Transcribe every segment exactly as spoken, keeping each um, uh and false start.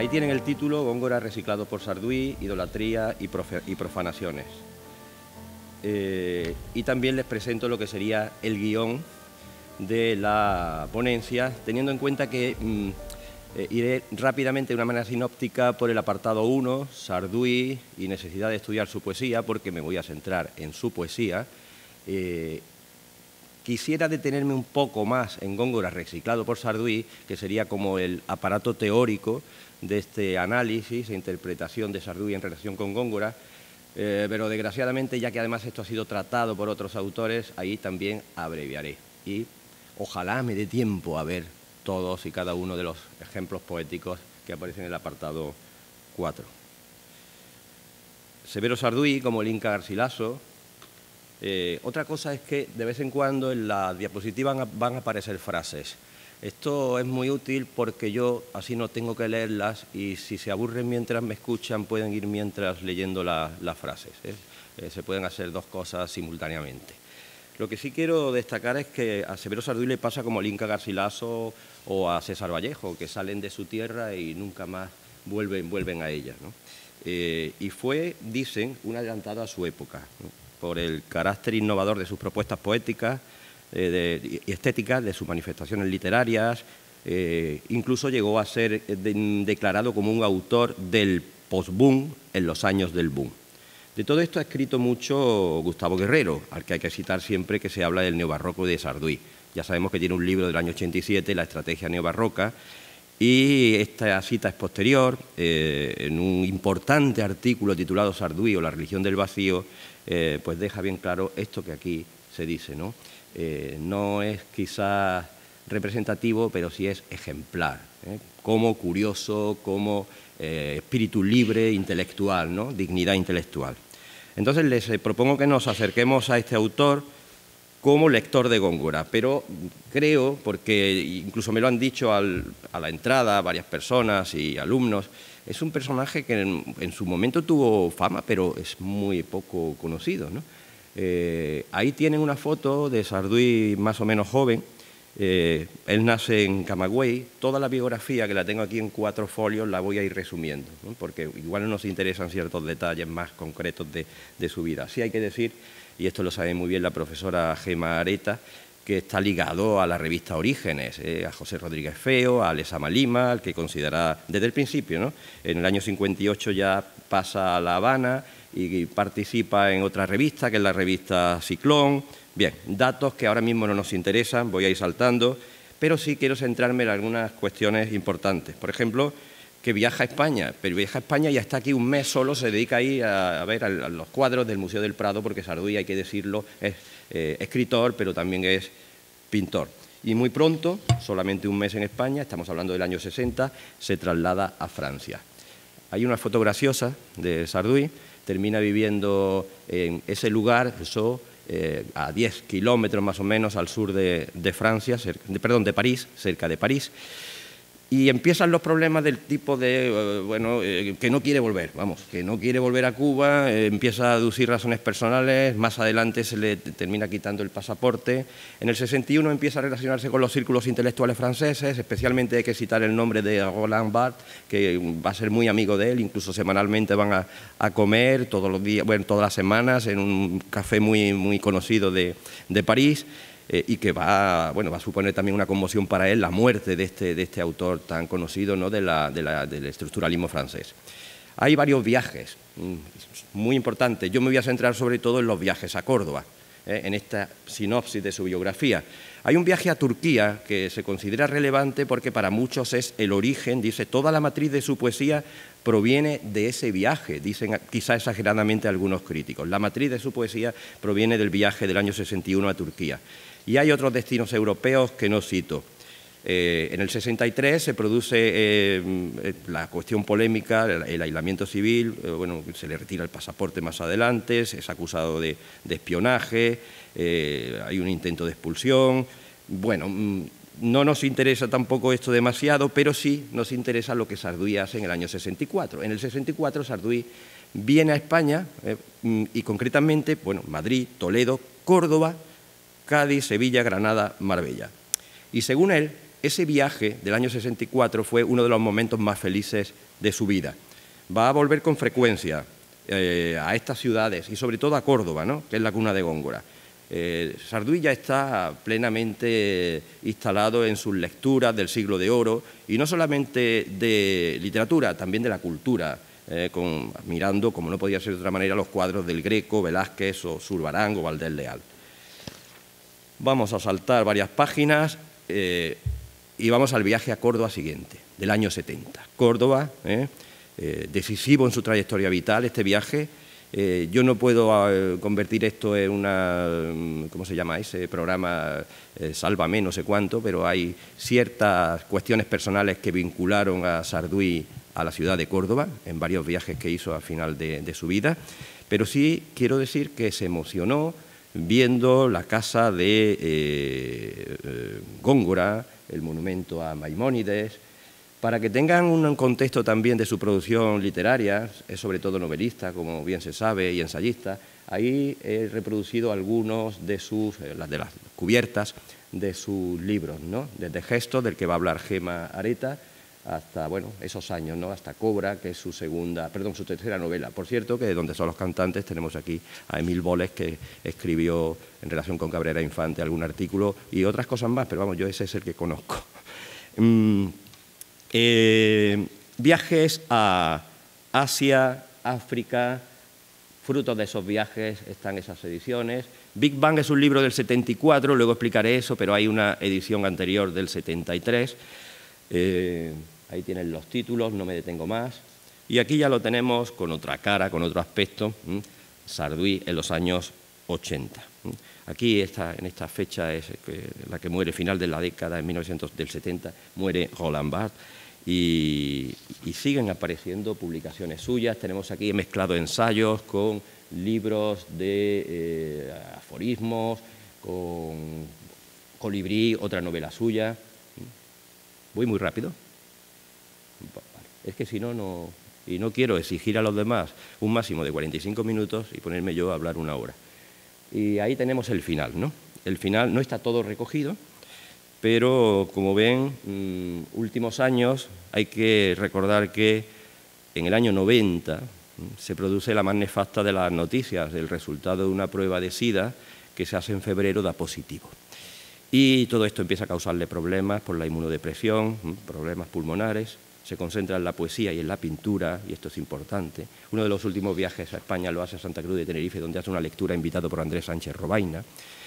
Ahí tienen el título: Góngora reciclado por Sarduy, idolatría y, y profanaciones. Eh, y también les presento lo que sería el guión de la ponencia, teniendo en cuenta que mmm, eh, iré rápidamente de una manera sinóptica por el apartado uno, Sarduy y necesidad de estudiar su poesía, porque me voy a centrar en su poesía. Eh, quisiera detenerme un poco más en Góngora reciclado por Sarduy, que sería como el aparato teórico de este análisis e interpretación de Sarduy en relación con Góngora. Eh, pero desgraciadamente, ya que además esto ha sido tratado por otros autores, ahí también abreviaré. Y ojalá me dé tiempo a ver todos y cada uno de los ejemplos poéticos que aparecen en el apartado cuatro. Severo Sarduy, como el Inca Garcilaso. Eh, otra cosa es que de vez en cuando en la diapositiva van a, van a aparecer frases. Esto es muy útil porque yo así no tengo que leerlas y si se aburren mientras me escuchan pueden ir mientras leyendo la, las frases. ¿eh? Eh, se pueden hacer dos cosas simultáneamente. Lo que sí quiero destacar es que a Severo Sarduy le pasa como al Inca Garcilaso o a César Vallejo, que salen de su tierra y nunca más vuelven, vuelven a ella, ¿no? Eh, y fue, dicen, un adelantado a su época, ¿no? Por el carácter innovador de sus propuestas poéticas eh, de, y estéticas, de sus manifestaciones literarias. Eh, incluso llegó a ser de, declarado como un autor del post-boom en los años del boom. De todo esto ha escrito mucho Gustavo Guerrero, al que hay que citar siempre que se habla del neobarroco de Sarduy. Ya sabemos que tiene un libro del año ochenta y siete, La estrategia neobarroca, y esta cita es posterior. Eh, en un importante artículo titulado Sarduy o la religión del vacío, eh, pues deja bien claro esto que aquí se dice, ¿no? Eh, no es quizás representativo, pero sí es ejemplar, ¿eh? Como curioso, como eh, espíritu libre, intelectual, ¿no? Dignidad intelectual. Entonces les eh, propongo que nos acerquemos a este autor como lector de Góngora, pero creo, porque incluso me lo han dicho al, a la entrada varias personas y alumnos, es un personaje que en, en su momento tuvo fama, pero es muy poco conocido, ¿no? Eh, ahí tienen una foto de Sarduy más o menos joven. Eh, él nace en Camagüey. Toda la biografía, que la tengo aquí en cuatro folios, la voy a ir resumiendo, ¿no? Porque igual nos interesan ciertos detalles más concretos de, de su vida. Sí hay que decir, y esto lo sabe muy bien la profesora Gema Areta, que está ligado a la revista Orígenes, eh, a José Rodríguez Feo, a Lezama Lima, al que considera desde el principio, ¿no? En el año cincuenta y ocho ya pasa a La Habana y participa en otra revista, que es la revista Ciclón. Bien, datos que ahora mismo no nos interesan, voy a ir saltando, pero sí quiero centrarme en algunas cuestiones importantes. Por ejemplo, que viaja a España, pero viaja a España y hasta aquí un mes solo se dedica ahí a, a ver a, a los cuadros del Museo del Prado, porque Sarduy, hay que decirlo, es eh, escritor, pero también es pintor. Y muy pronto, solamente un mes en España, estamos hablando del año sesenta, se traslada a Francia. Hay una foto graciosa de Sarduy, termina viviendo en ese lugar, eso, eh, a diez kilómetros más o menos al sur de, de Francia, cerca, de, perdón, de París, cerca de París. Y empiezan los problemas del tipo de, eh, bueno, eh, que no quiere volver, vamos, que no quiere volver a Cuba, eh, empieza a aducir razones personales, más adelante se le termina quitando el pasaporte. En el sesenta y uno empieza a relacionarse con los círculos intelectuales franceses, especialmente hay que citar el nombre de Roland Barthes, que va a ser muy amigo de él, incluso semanalmente van a, a comer todos los días, bueno, todas las semanas en un café muy, muy conocido de, de París. Eh, y que va, bueno, va a suponer también una conmoción para él la muerte de este, de este autor tan conocido, ¿no? de la, de la, del estructuralismo francés. Hay varios viajes muy importantes. Yo me voy a centrar sobre todo en los viajes a Córdoba, ¿eh? en esta sinopsis de su biografía. Hay un viaje a Turquía que se considera relevante porque para muchos es el origen, dice, toda la matriz de su poesía proviene de ese viaje, dicen quizá exageradamente algunos críticos. La matriz de su poesía proviene del viaje del año sesenta y uno a Turquía. Y hay otros destinos europeos que no cito. Eh, en el sesenta y tres se produce eh, la cuestión polémica, el, el aislamiento civil, eh, bueno, se le retira el pasaporte más adelante, es acusado de, de espionaje, eh, hay un intento de expulsión. Bueno, no nos interesa tampoco esto demasiado, pero sí nos interesa lo que Sarduy hace en el año sesenta y cuatro. En el sesenta y cuatro Sarduy viene a España eh, y concretamente, bueno, Madrid, Toledo, Córdoba, Cádiz, Sevilla, Granada, Marbella. Y según él, ese viaje del año sesenta y cuatro fue uno de los momentos más felices de su vida. Va a volver con frecuencia eh, a estas ciudades y sobre todo a Córdoba, ¿no?, que es la cuna de Góngora. Eh, Sarduy ya está plenamente instalado en sus lecturas del siglo de oro y no solamente de literatura, también de la cultura, eh, con, mirando, como no podía ser de otra manera, los cuadros del Greco, Velázquez o Zurbarán o Valdés Leal. Vamos a saltar varias páginas eh, y vamos al viaje a Córdoba siguiente, del año setenta. Córdoba, eh, eh, decisivo en su trayectoria vital, este viaje. Eh, yo no puedo eh, convertir esto en una, ¿cómo se llama ese programa? Eh, Sálvame, no sé cuánto, pero hay ciertas cuestiones personales que vincularon a Sarduy a la ciudad de Córdoba en varios viajes que hizo al final de, de su vida, pero sí quiero decir que se emocionó viendo la casa de eh, eh, Góngora, el monumento a Maimónides. Para que tengan un contexto también de su producción literaria, es sobre todo novelista, como bien se sabe, y ensayista, ahí he reproducido algunos de sus, eh, las de las cubiertas de sus libros, ¿no? Desde Gestos, del que va a hablar Gema Areta, hasta, bueno, esos años, ¿no?, hasta Cobra, que es su segunda, perdón, su tercera novela. Por cierto, que de Donde son los cantantes tenemos aquí a Emil Boles, que escribió en relación con Cabrera Infante algún artículo y otras cosas más, pero vamos, yo ese es el que conozco. mm. Eh, viajes a Asia, África, frutos de esos viajes están esas ediciones. Big Bang es un libro del setenta y cuatro, luego explicaré eso, pero hay una edición anterior del setenta y tres. Eh, ahí tienen los títulos, no me detengo más. Y aquí ya lo tenemos con otra cara, con otro aspecto, ¿m? Sarduy en los años ochenta. ¿m? Aquí está, en esta fecha es la que muere, final de la década, en mil novecientos setenta, muere Roland Barthes. Y, y siguen apareciendo publicaciones suyas. Tenemos aquí mezclado ensayos con libros de eh, aforismos, con Colibrí, otra novela suya. ¿Voy muy rápido? Es que si no, no... Y no quiero exigir a los demás un máximo de cuarenta y cinco minutos y ponerme yo a hablar una hora. Y ahí tenemos el final, ¿no? El final no está todo recogido, pero, como ven, mmm, últimos años, hay que recordar que en el año noventa mmm, se produce la más nefasta de las noticias, el resultado de una prueba de SIDA que se hace en febrero da positivo. Y todo esto empieza a causarle problemas por la inmunodepresión, mmm, problemas pulmonares, se concentra en la poesía y en la pintura, y esto es importante. Uno de los últimos viajes a España lo hace a Santa Cruz de Tenerife, donde hace una lectura invitado por Andrés Sánchez Robaina.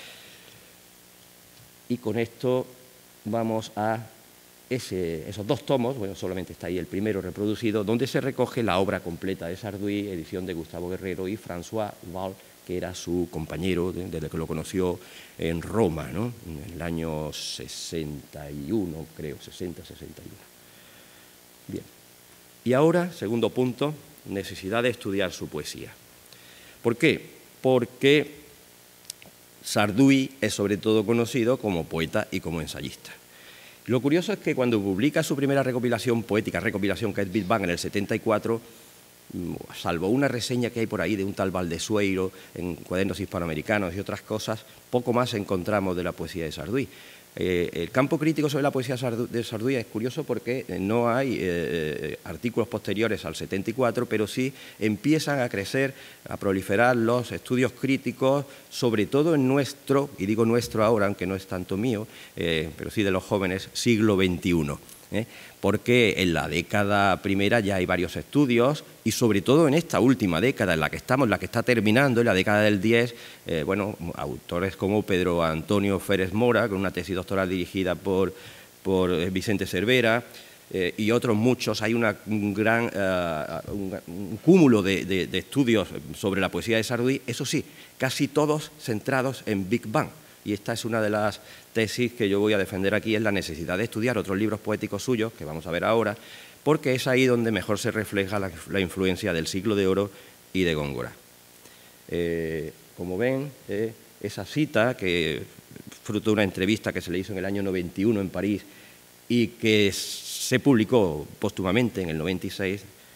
Y con esto vamos a ese, esos dos tomos, bueno, solamente está ahí el primero reproducido, donde se recoge la obra completa de Sarduy, edición de Gustavo Guerrero y François Val, que era su compañero desde que lo conoció en Roma, ¿no?, en el año sesenta y uno, creo, sesenta, sesenta y uno. Bien. Y ahora, segundo punto, necesidad de estudiar su poesía. ¿Por qué? Porque Sarduy es sobre todo conocido como poeta y como ensayista. Lo curioso es que cuando publica su primera recopilación poética, recopilación que es Big Bang en el setenta y cuatro, salvo una reseña que hay por ahí de un tal Valdesueiro en Cuadernos Hispanoamericanos y otras cosas, poco más encontramos de la poesía de Sarduy. Eh, el campo crítico sobre la poesía de Sarduy es curioso porque no hay eh, artículos posteriores al setenta y cuatro, pero sí empiezan a crecer, a proliferar los estudios críticos, sobre todo en nuestro, y digo nuestro ahora, aunque no es tanto mío, eh, pero sí de los jóvenes, siglo veintiuno. ¿eh? Porque en la década primera ya hay varios estudios y sobre todo en esta última década en la que estamos, en la que está terminando, en la década del diez, eh, bueno, autores como Pedro Antonio Férez Mora, con una tesis doctoral dirigida por, por Vicente Cervera, eh, y otros muchos. Hay una, un gran uh, un, un cúmulo de, de, de estudios sobre la poesía de Sarduy, eso sí, casi todos centrados en Big Bang. Y esta es una de las tesis que yo voy a defender aquí, es la necesidad de estudiar otros libros poéticos suyos, que vamos a ver ahora, porque es ahí donde mejor se refleja la, la influencia del siglo de oro y de Góngora. Eh, como ven, eh, esa cita, que fruto de una entrevista que se le hizo en el año noventa y uno en París y que se publicó póstumamente en el noventa y seis,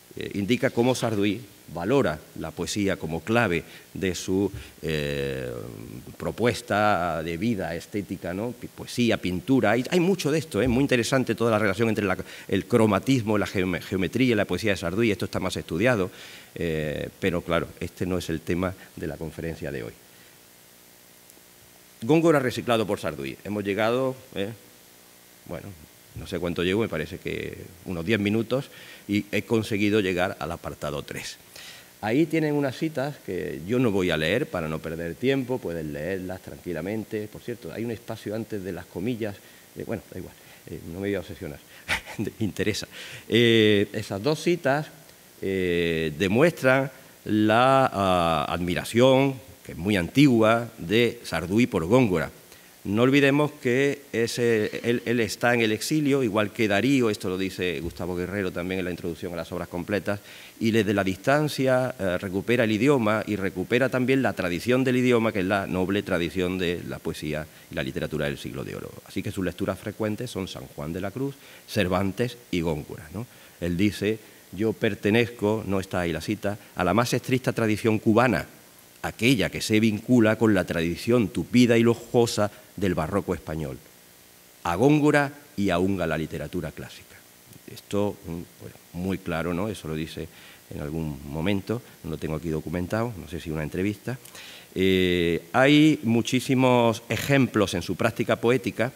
eh, indica cómo Sarduy valora la poesía como clave de su eh, propuesta de vida estética, ¿no? Poesía, pintura, hay, hay mucho de esto, es ¿eh? Muy interesante toda la relación entre la, el cromatismo, la geometría y la poesía de Sarduy, esto está más estudiado, eh, pero claro, este no es el tema de la conferencia de hoy. Góngora reciclado por Sarduy, hemos llegado, ¿eh? bueno, no sé cuánto llevo, me parece que unos diez minutos, y he conseguido llegar al apartado tres. Ahí tienen unas citas que yo no voy a leer para no perder tiempo, pueden leerlas tranquilamente. Por cierto, hay un espacio antes de las comillas, eh, bueno, da igual, eh, no me voy a obsesionar, me interesa. Eh, esas dos citas eh, demuestran la uh, admiración, que es muy antigua, de Sarduy por Góngora. No olvidemos que ese, él, él está en el exilio, igual que Darío, esto lo dice Gustavo Guerrero también en la introducción a las obras completas, y desde la distancia eh, recupera el idioma y recupera también la tradición del idioma, que es la noble tradición de la poesía y la literatura del siglo de oro. Así que sus lecturas frecuentes son San Juan de la Cruz, Cervantes y Góngora, ¿no? Él dice, yo pertenezco, no está ahí la cita, a la más estricta tradición cubana, aquella que se vincula con la tradición tupida y lujosa del barroco español, a Góngora y aún a la literatura clásica. Esto, bueno, muy claro, ¿no? Eso lo dice en algún momento, no lo tengo aquí documentado, no sé si una entrevista. Eh, hay muchísimos ejemplos en su práctica poética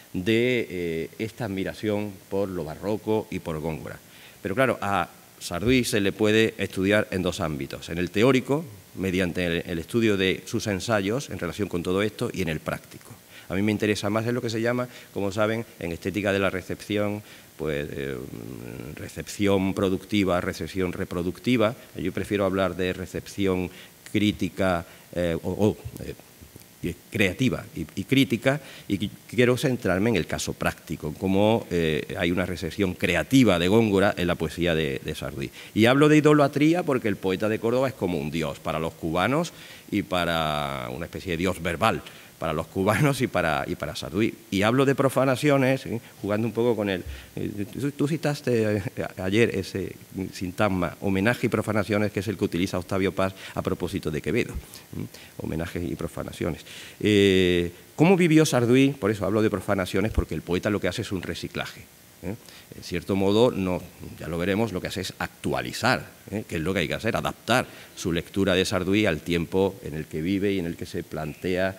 de eh, esta admiración por lo barroco y por Góngora. Pero claro, a Sarduy se le puede estudiar en dos ámbitos, en el teórico, mediante el, el estudio de sus ensayos en relación con todo esto, y en el práctico. A mí me interesa más en lo que se llama, como saben, en estética de la recepción, pues eh, recepción productiva, recepción reproductiva. Yo prefiero hablar de recepción crítica eh, o, o eh, creativa y, y crítica, y quiero centrarme en el caso práctico, cómo eh, hay una recepción creativa de Góngora en la poesía de, de Sarduy. Y hablo de idolatría porque el poeta de Córdoba es como un dios para los cubanos y para una especie de dios verbal para los cubanos y para, y para Sarduy. Y hablo de profanaciones, ¿eh? Jugando un poco con él. Eh, tú citaste eh, ayer ese sintagma, homenaje y profanaciones, que es el que utiliza Octavio Paz a propósito de Quevedo. ¿eh? Homenajes y profanaciones. Eh, ¿Cómo vivió Sarduy? Por eso hablo de profanaciones, porque el poeta lo que hace es un reciclaje. ¿eh? En cierto modo, no, ya lo veremos, lo que hace es actualizar, ¿eh? que es lo que hay que hacer, adaptar su lectura de Sarduy al tiempo en el que vive y en el que se plantea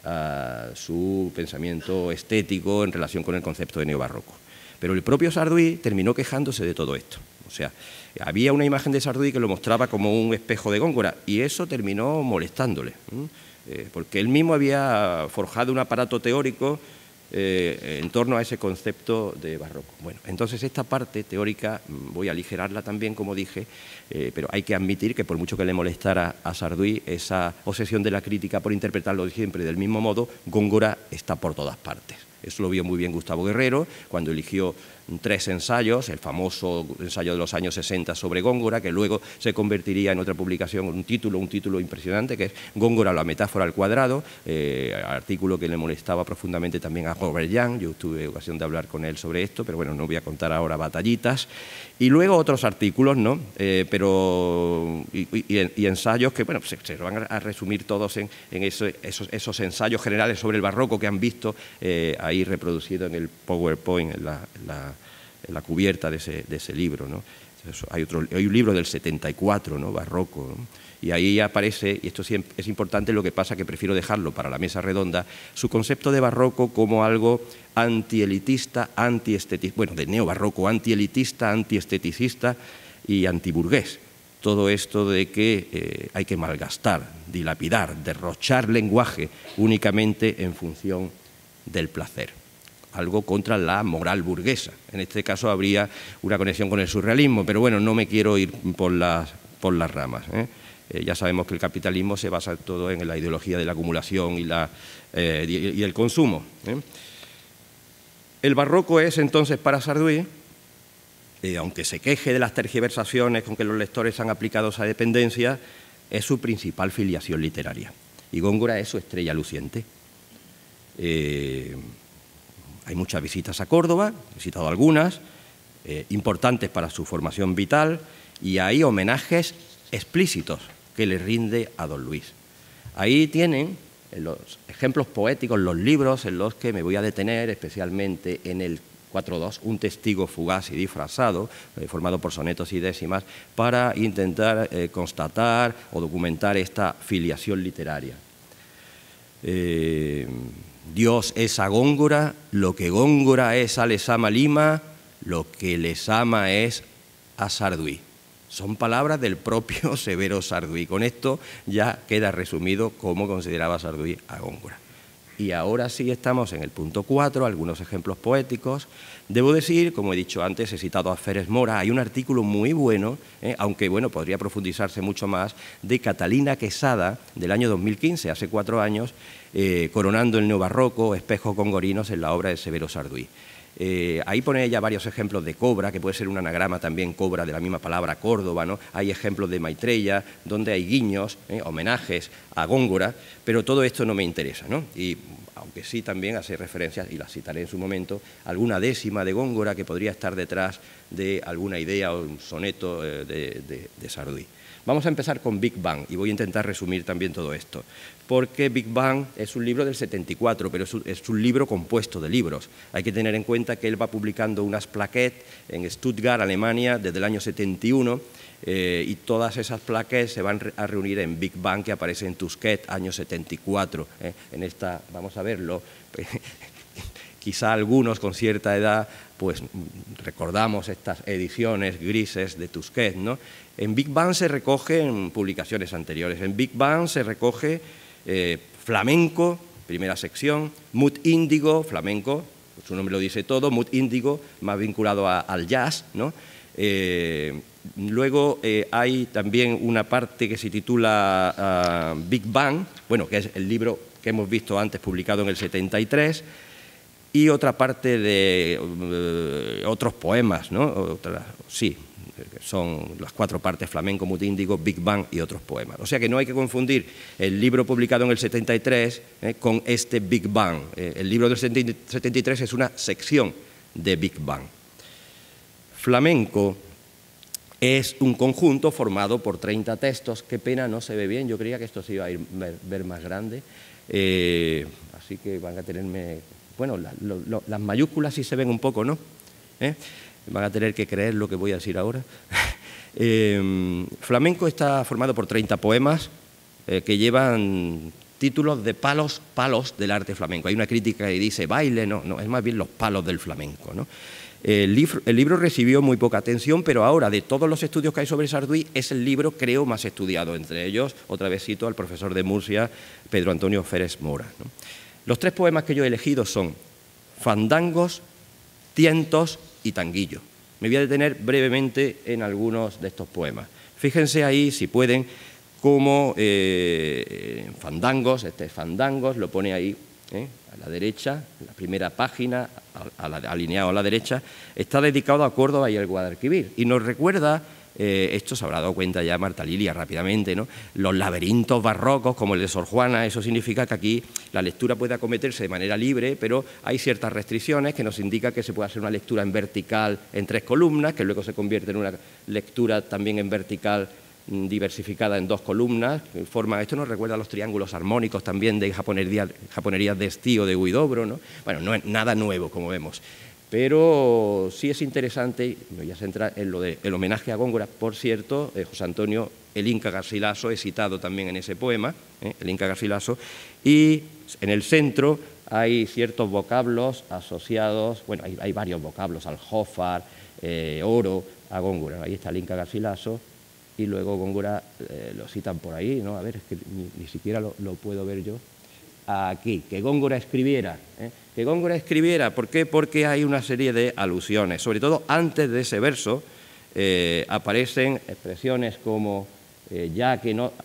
Uh, su pensamiento estético en relación con el concepto de neobarroco. Pero el propio Sarduy terminó quejándose de todo esto. O sea, había una imagen de Sarduy que lo mostraba como un espejo de Góngora, y eso terminó molestándole, ¿eh? Eh, porque él mismo había forjado un aparato teórico eh, en torno a ese concepto de barroco. Bueno, entonces esta parte teórica voy a aligerarla también, como dije, eh, pero hay que admitir que por mucho que le molestara a Sarduy esa obsesión de la crítica por interpretarlo siempre del mismo modo, Góngora está por todas partes. Eso lo vio muy bien Gustavo Guerrero cuando eligió tres ensayos, el famoso ensayo de los años sesenta sobre Góngora, que luego se convertiría en otra publicación, un título, un título impresionante, que es Góngora, la metáfora al cuadrado, eh, artículo que le molestaba profundamente también a Robert Young. Yo tuve ocasión de hablar con él sobre esto, pero bueno, no voy a contar ahora batallitas. Y luego otros artículos, ¿no? Eh, pero, y, y, y ensayos que, bueno, se, se van a resumir todos en, en eso, esos, esos ensayos generales sobre el barroco que han visto eh, ahí reproducido en el PowerPoint, en la, en la, en la cubierta de ese, de ese libro, ¿no? Eso, hay, otro, hay un libro del setenta y cuatro, ¿no? Barroco, ¿no? Y ahí aparece, y esto es importante, lo que pasa que prefiero dejarlo para la mesa redonda, su concepto de barroco como algo antielitista, antiesteticista, bueno, de neobarroco, antielitista, antiesteticista y antiburgués. Todo esto de que eh, hay que malgastar, dilapidar, derrochar lenguaje únicamente en función del placer. Algo contra la moral burguesa. En este caso habría una conexión con el surrealismo, pero bueno, no me quiero ir por las, por las ramas, ¿eh? Eh, ya sabemos que el capitalismo se basa todo en la ideología de la acumulación y, la, eh, y, y el consumo, ¿eh? El barroco es entonces para Sarduy, eh, aunque se queje de las tergiversaciones con que los lectores han aplicado esa dependencia, es su principal filiación literaria. Y Góngora es su estrella luciente. Eh, hay muchas visitas a Córdoba, he visitado algunas, eh, importantes para su formación vital, y hay homenajes explícitos que le rinde a don Luis. Ahí tienen los ejemplos poéticos, los libros en los que me voy a detener, especialmente en el cuatro dos, un testigo fugaz y disfrazado, eh, formado por sonetos y décimas, para intentar eh, constatar o documentar esta filiación literaria. Eh, Dios es a Góngora, lo que Góngora es a Lezama Lima, lo que Lezama es a Sarduí. Son palabras del propio Severo Sarduí. Con esto ya queda resumido cómo consideraba Sarduí a Góngora. Y ahora sí estamos en el punto cuatro, algunos ejemplos poéticos. Debo decir, como he dicho antes, he citado a Férez Mora, hay un artículo muy bueno, eh, aunque bueno, podría profundizarse mucho más, de Catalina Quesada, del año dos mil quince, hace cuatro años, eh, coronando el neobarroco, espejos gongorinos en la obra de Severo Sarduí. Eh, ahí pone ella varios ejemplos de cobra, que puede ser un anagrama también, cobra, de la misma palabra Córdoba, ¿no? Hay ejemplos de Maitreya, donde hay guiños, eh, homenajes a Góngora, pero todo esto no me interesa, ¿no? Y aunque sí también hace referencias, y las citaré en su momento, alguna décima de Góngora que podría estar detrás de alguna idea o un soneto eh, de, de, de Sarduí. Vamos a empezar con Big Bang y voy a intentar resumir también todo esto, porque Big Bang es un libro del setenta y cuatro, pero es un, es un libro compuesto de libros. Hay que tener en cuenta que él va publicando unas plaquettes en Stuttgart, Alemania, desde el año setenta y uno, eh, y todas esas plaquettes se van a reunir en Big Bang, que aparece en Tusquet, año setenta y cuatro. Eh, en esta, vamos a verlo, quizá algunos con cierta edad pues recordamos estas ediciones grises de Tusquet, ¿no? En Big Bang se recogen publicaciones anteriores. En Big Bang se recoge eh, flamenco, primera sección, mood índigo, flamenco, su nombre lo dice todo, mood índigo, más vinculado a, al jazz, ¿no? Eh, luego eh, hay también una parte que se titula uh, Big Bang, bueno, que es el libro que hemos visto antes publicado en el setenta y tres, y otra parte de uh, otros poemas, ¿no? Otra, sí, son las cuatro partes, flamenco, mood índigo, Big Bang y otros poemas. O sea que no hay que confundir el libro publicado en el setenta y tres eh, con este Big Bang. Eh, el libro del setenta y tres es una sección de Big Bang. Flamenco es un conjunto formado por treinta textos. Qué pena, no se ve bien, yo creía que esto se iba a ir, ver, ver más grande. Eh, así que van a tenerme... Bueno, la, lo, lo, las mayúsculas sí se ven un poco, ¿no? ¿Eh? Van a tener que creer lo que voy a decir ahora. eh, flamenco está formado por treinta poemas eh, que llevan títulos de palos, palos del arte flamenco. Hay una crítica que dice baile, no, no, es más bien los palos del flamenco, ¿no? El libro, el libro recibió muy poca atención, pero ahora, de todos los estudios que hay sobre Sarduí, es el libro, creo, más estudiado. Entre ellos, otra vez cito al profesor de Murcia, Pedro Antonio Férez Mora, ¿no? Los tres poemas que yo he elegido son Fandangos, Tientos y Tanguillo. Me voy a detener brevemente en algunos de estos poemas. Fíjense ahí, si pueden, cómo eh, Fandangos, este es Fandangos, lo pone ahí, ¿eh? a la derecha, en la primera página, a, a la, alineado a la derecha, está dedicado a Córdoba y el Guadalquivir. Y nos recuerda... Eh, esto se habrá dado cuenta ya Marta Lilia rápidamente, ¿no? Los laberintos barrocos como el de Sor Juana, eso significa que aquí la lectura puede acometerse de manera libre, pero hay ciertas restricciones que nos indican que se puede hacer una lectura en vertical en tres columnas, que luego se convierte en una lectura también en vertical diversificada en dos columnas. Forma, esto nos recuerda a los triángulos armónicos también de japonerías, japonerías de Estío, de Huidobro, ¿no? Bueno, no es nada nuevo, como vemos. Pero sí es interesante, me voy a centrar en lo del homenaje a Góngora, por cierto, eh, José Antonio el Inca Garcilaso, he citado también en ese poema, eh, el Inca Garcilaso, y en el centro hay ciertos vocablos asociados, bueno, hay, hay varios vocablos, aljófar, eh, oro, a Góngora. Ahí está el Inca Garcilaso, y luego Góngora eh, lo citan por ahí, ¿no? A ver, es que ni, ni siquiera lo, lo puedo ver yo. Aquí, que Góngora escribiera, ¿eh? que Góngora escribiera, ¿por qué? Porque hay una serie de alusiones, sobre todo antes de ese verso eh, aparecen expresiones como eh, ya que no,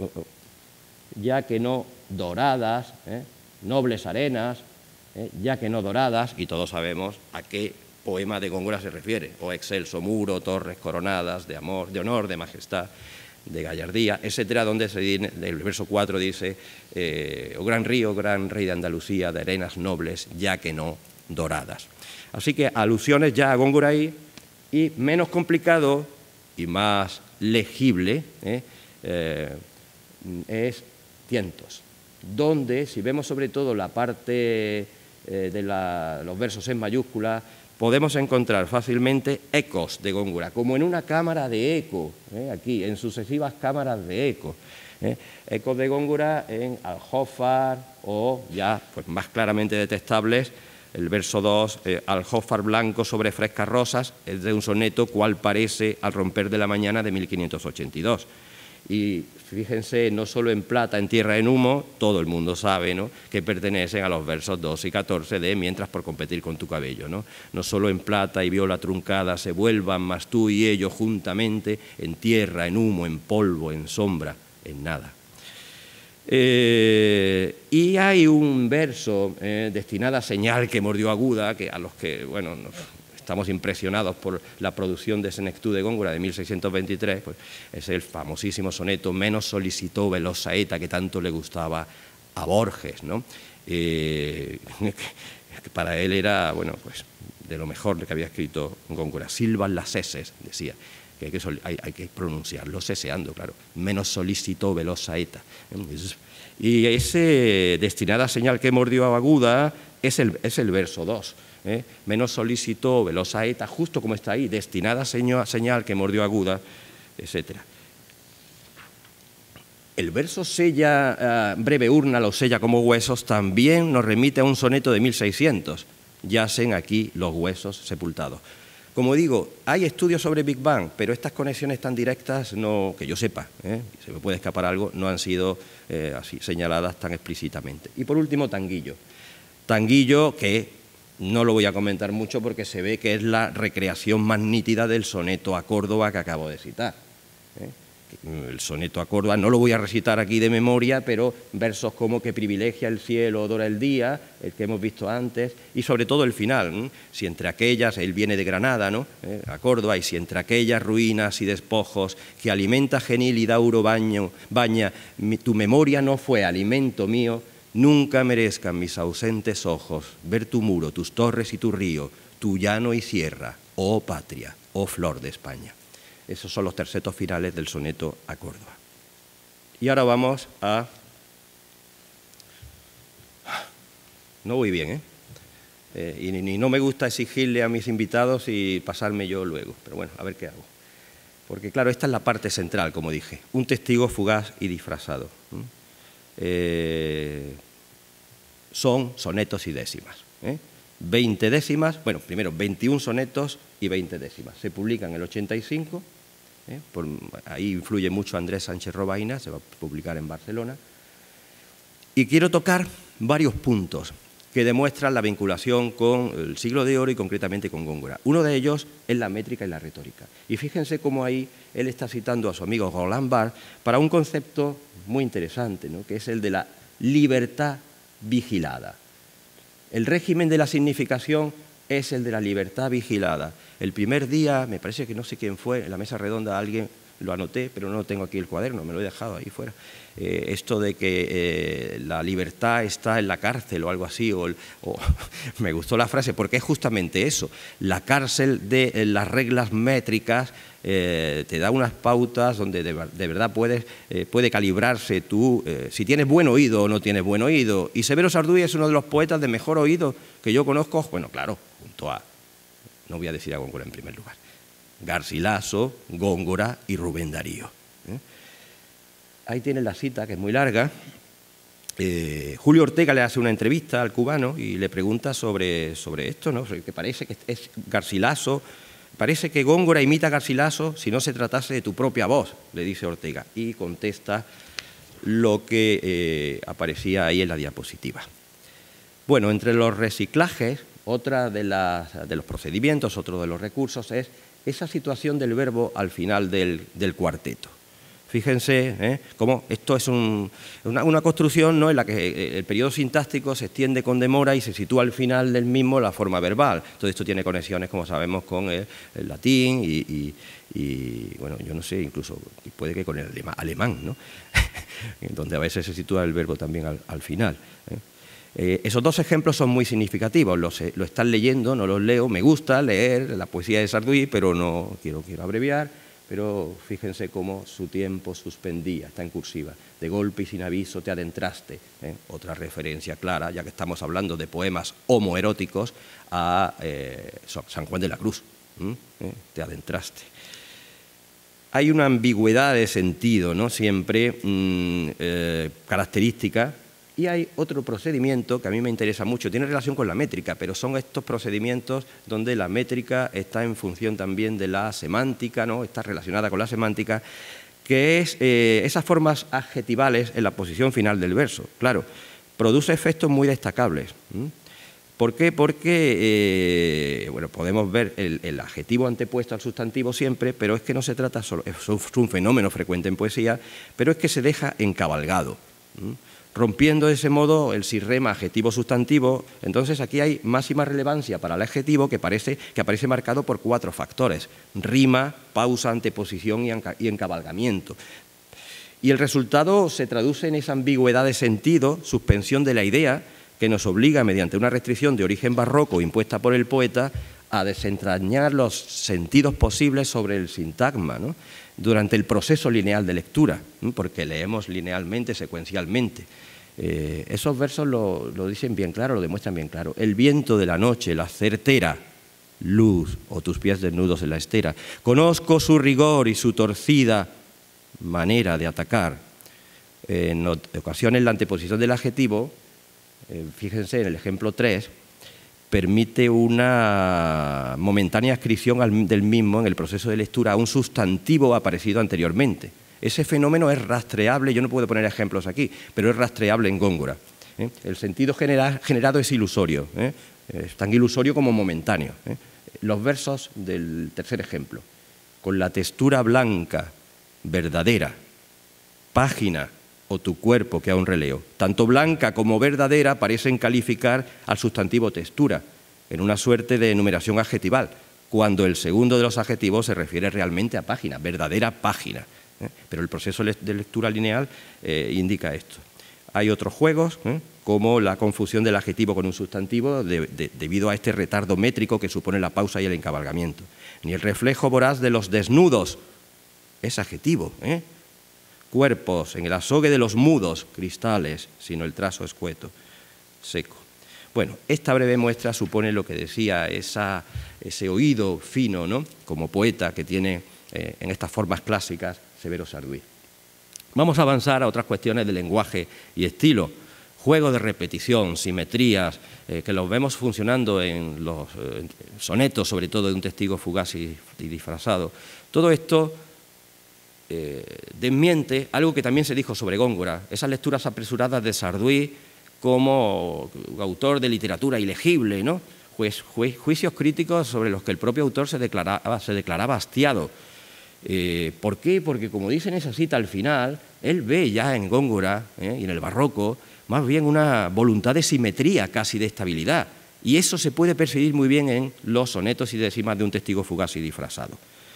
ya que no doradas, ¿eh? nobles arenas, ¿eh? ya que no doradas, y todos sabemos a qué poema de Góngora se refiere, o excelso muro, torres coronadas, de amor, de honor, de majestad, de gallardía, etcétera, donde se, el verso cuatro dice, eh, oh gran río, gran rey de Andalucía, de arenas nobles, ya que no doradas. Así que alusiones ya a Góngora ahí, y menos complicado y más legible ¿eh? Eh, es Tientos, donde, si vemos sobre todo la parte eh, de la, los versos en mayúsculas, podemos encontrar fácilmente ecos de Góngora, como en una cámara de eco, ¿eh? aquí, en sucesivas cámaras de eco. ¿eh? Ecos de Góngora en Aljófar o, ya pues, más claramente detectables, el verso dos, eh, Aljófar blanco sobre frescas rosas, es de un soneto cual parece al romper de la mañana de mil quinientos ochenta y dos. Y fíjense, no solo en plata, en tierra, en humo, todo el mundo sabe, ¿no?, que pertenecen a los versos doce y catorce de Mientras por competir con tu cabello, ¿no? No solo en plata y viola truncada se vuelvan, mas tú y ellos juntamente, en tierra, en humo, en polvo, en sombra, en nada. Eh, y hay un verso eh, destinado a señal que mordió aguda, que a los que, bueno, nos, estamos impresionados por la producción de Senectú de Góngora de mil seiscientos veintitrés, pues es el famosísimo soneto Menos solicitó veloz saeta, que tanto le gustaba a Borges, ¿no? Eh, que para él era, bueno, pues de lo mejor que había escrito Góngora. Silban las eses, decía, que hay que, hay, hay que pronunciarlo seseando, claro. Menos solicitó veloz saeta. Y ese destinada señal que mordió aguda es el, es el verso dos. ¿eh? Menos solicitó veloz saeta, justo como está ahí, destinada señal, señal que mordió aguda, etcétera. El verso sella, uh, breve urna lo sella como huesos, también nos remite a un soneto de mil seiscientos. Yacen aquí los huesos sepultados. Como digo, hay estudios sobre Big Bang, pero estas conexiones tan directas, no, que yo sepa, ¿eh? se me puede escapar algo, no han sido eh, así señaladas tan explícitamente. Y por último, Tanguillo. Tanguillo, que no lo voy a comentar mucho porque se ve que es la recreación más nítida del soneto a Córdoba que acabo de citar. ¿eh? El soneto a Córdoba, no lo voy a recitar aquí de memoria, pero versos como que privilegia el cielo, dora el día, el que hemos visto antes, y sobre todo el final, ¿eh? si entre aquellas, él viene de Granada, ¿no? ¿Eh? a Córdoba, y si entre aquellas ruinas y despojos que alimenta genil y dauro baño, baña, mi, tu memoria no fue alimento mío, nunca merezcan mis ausentes ojos ver tu muro, tus torres y tu río, tu llano y sierra, oh patria, oh flor de España. Esos son los tercetos finales del soneto a Córdoba. Y ahora vamos a... No voy bien, ¿eh? eh y ni no me gusta exigirle a mis invitados y pasarme yo luego, pero bueno, a ver qué hago. Porque claro, esta es la parte central, como dije, un testigo fugaz y disfrazado. ¿Mm? Eh, son sonetos y décimas. ¿eh? veinte décimas, bueno, primero veintiún sonetos y veinte décimas. Se publican en el ochenta y cinco, ¿eh? Por, ahí influye mucho Andrés Sánchez Robaina, se va a publicar en Barcelona. Y quiero tocar varios puntos que demuestran la vinculación con el siglo de oro y concretamente con Góngora. Uno de ellos es la métrica y la retórica. Y fíjense cómo ahí él está citando a su amigo Roland Barthes para un concepto muy interesante, ¿no? que es el de la libertad vigilada. El régimen de la significación es el de la libertad vigilada. El primer día, me parece que no sé quién fue, en la mesa redonda alguien, lo anoté, pero no tengo aquí el cuaderno, me lo he dejado ahí fuera. Eh, esto de que eh, la libertad está en la cárcel o algo así, o, o me gustó la frase, porque es justamente eso. La cárcel de eh, las reglas métricas eh, te da unas pautas donde de, de verdad puedes, eh, puede calibrarse tú, eh, si tienes buen oído o no tienes buen oído. Y Severo Sarduy es uno de los poetas de mejor oído que yo conozco, bueno, claro, junto a, no voy a decir a Góngora en primer lugar, Garcilaso, Góngora y Rubén Darío. ¿eh? Ahí tienen la cita, que es muy larga. Eh, Julio Ortega le hace una entrevista al cubano y le pregunta sobre, sobre esto, ¿no? que parece que es Garcilaso, parece que Góngora imita a Garcilaso si no se tratase de tu propia voz, le dice Ortega, y contesta lo que eh, aparecía ahí en la diapositiva. Bueno, entre los reciclajes, otra de, las, de los procedimientos, otro de los recursos es esa situación del verbo al final del, del cuarteto. Fíjense ¿eh? cómo esto es un, una, una construcción ¿no? en la que el periodo sintáctico se extiende con demora y se sitúa al final del mismo la forma verbal. Todo esto tiene conexiones, como sabemos, con el, el latín y, y, y, bueno, yo no sé, incluso puede que con el alemán, ¿no? donde a veces se sitúa el verbo también al, al final. ¿eh? Eh, esos dos ejemplos son muy significativos, los, lo están leyendo, no los leo, me gusta leer la poesía de Sarduy, pero no quiero, quiero abreviar. pero fíjense cómo su tiempo suspendía, está en cursiva. De golpe y sin aviso te adentraste, ¿eh? Otra referencia clara, ya que estamos hablando de poemas homoeróticos, a eh, San Juan de la Cruz, ¿eh? Te adentraste. Hay una ambigüedad de sentido, ¿no? Siempre mmm, eh, característica. Y hay otro procedimiento que a mí me interesa mucho, tiene relación con la métrica, pero son estos procedimientos donde la métrica está en función también de la semántica, ¿no? Está relacionada con la semántica, que es eh, esas formas adjetivales en la posición final del verso. Claro, produce efectos muy destacables. ¿Mm? ¿Por qué? Porque eh, bueno, podemos ver el, el adjetivo antepuesto al sustantivo siempre, pero es que no se trata solo, es un fenómeno frecuente en poesía, pero es que se deja encabalgado. ¿Mm? Rompiendo de ese modo el sirrema adjetivo-sustantivo. Entonces aquí hay máxima relevancia para el adjetivo que, parece, que aparece marcado por cuatro factores: rima, pausa, anteposición y encabalgamiento. Y el resultado se traduce en esa ambigüedad de sentido, suspensión de la idea, que nos obliga, mediante una restricción de origen barroco impuesta por el poeta, a desentrañar los sentidos posibles sobre el sintagma, ¿no? Durante el proceso lineal de lectura, ¿no? Porque leemos linealmente, secuencialmente. Eh, esos versos lo, lo dicen bien claro, lo demuestran bien claro. El viento de la noche, la certera luz, o tus pies desnudos en la estera. Conozco su rigor y su torcida manera de atacar. Eh, en ocasiones la anteposición del adjetivo, eh, fíjense en el ejemplo tres, permite una momentánea adscripción al, del mismo en el proceso de lectura a un sustantivo aparecido anteriormente. Ese fenómeno es rastreable, yo no puedo poner ejemplos aquí, pero es rastreable en Góngora. ¿eh? El sentido genera, generado es ilusorio, ¿eh? es tan ilusorio como momentáneo. ¿eh? Los versos del tercer ejemplo: con la textura blanca, verdadera, página o tu cuerpo que aún releo. Tanto blanca como verdadera parecen calificar al sustantivo textura, en una suerte de enumeración adjetival, cuando el segundo de los adjetivos se refiere realmente a página, verdadera página. ¿eh? Pero el proceso de lectura lineal eh, indica esto. Hay otros juegos, ¿eh? como la confusión del adjetivo con un sustantivo de, de, debido a este retardo métrico que supone la pausa y el encabalgamiento. Ni el reflejo voraz de los desnudos es adjetivo, ¿eh? Cuerpos en el azogue de los mudos, cristales, sino el trazo escueto, seco. Bueno, esta breve muestra supone lo que decía, esa, ese oído fino, ¿no? Como poeta que tiene eh, en estas formas clásicas Severo Sarduy. Vamos a avanzar a otras cuestiones de lenguaje y estilo. Juego de repetición, simetrías, eh, que los vemos funcionando en los eh, sonetos, sobre todo de un testigo fugaz y, y disfrazado. Todo esto Eh, desmiente algo que también se dijo sobre Góngora, esas lecturas apresuradas de Sarduy como autor de literatura ilegible, ¿no? Pues, ju juicios críticos sobre los que el propio autor se declaraba, se declaraba hastiado. Eh, ¿Por qué? Porque, como dice en esa cita al final, él ve ya en Góngora ¿eh? y en el barroco más bien una voluntad de simetría, casi de estabilidad, y eso se puede percibir muy bien en los sonetos y décimas de un testigo fugaz y disfrazado.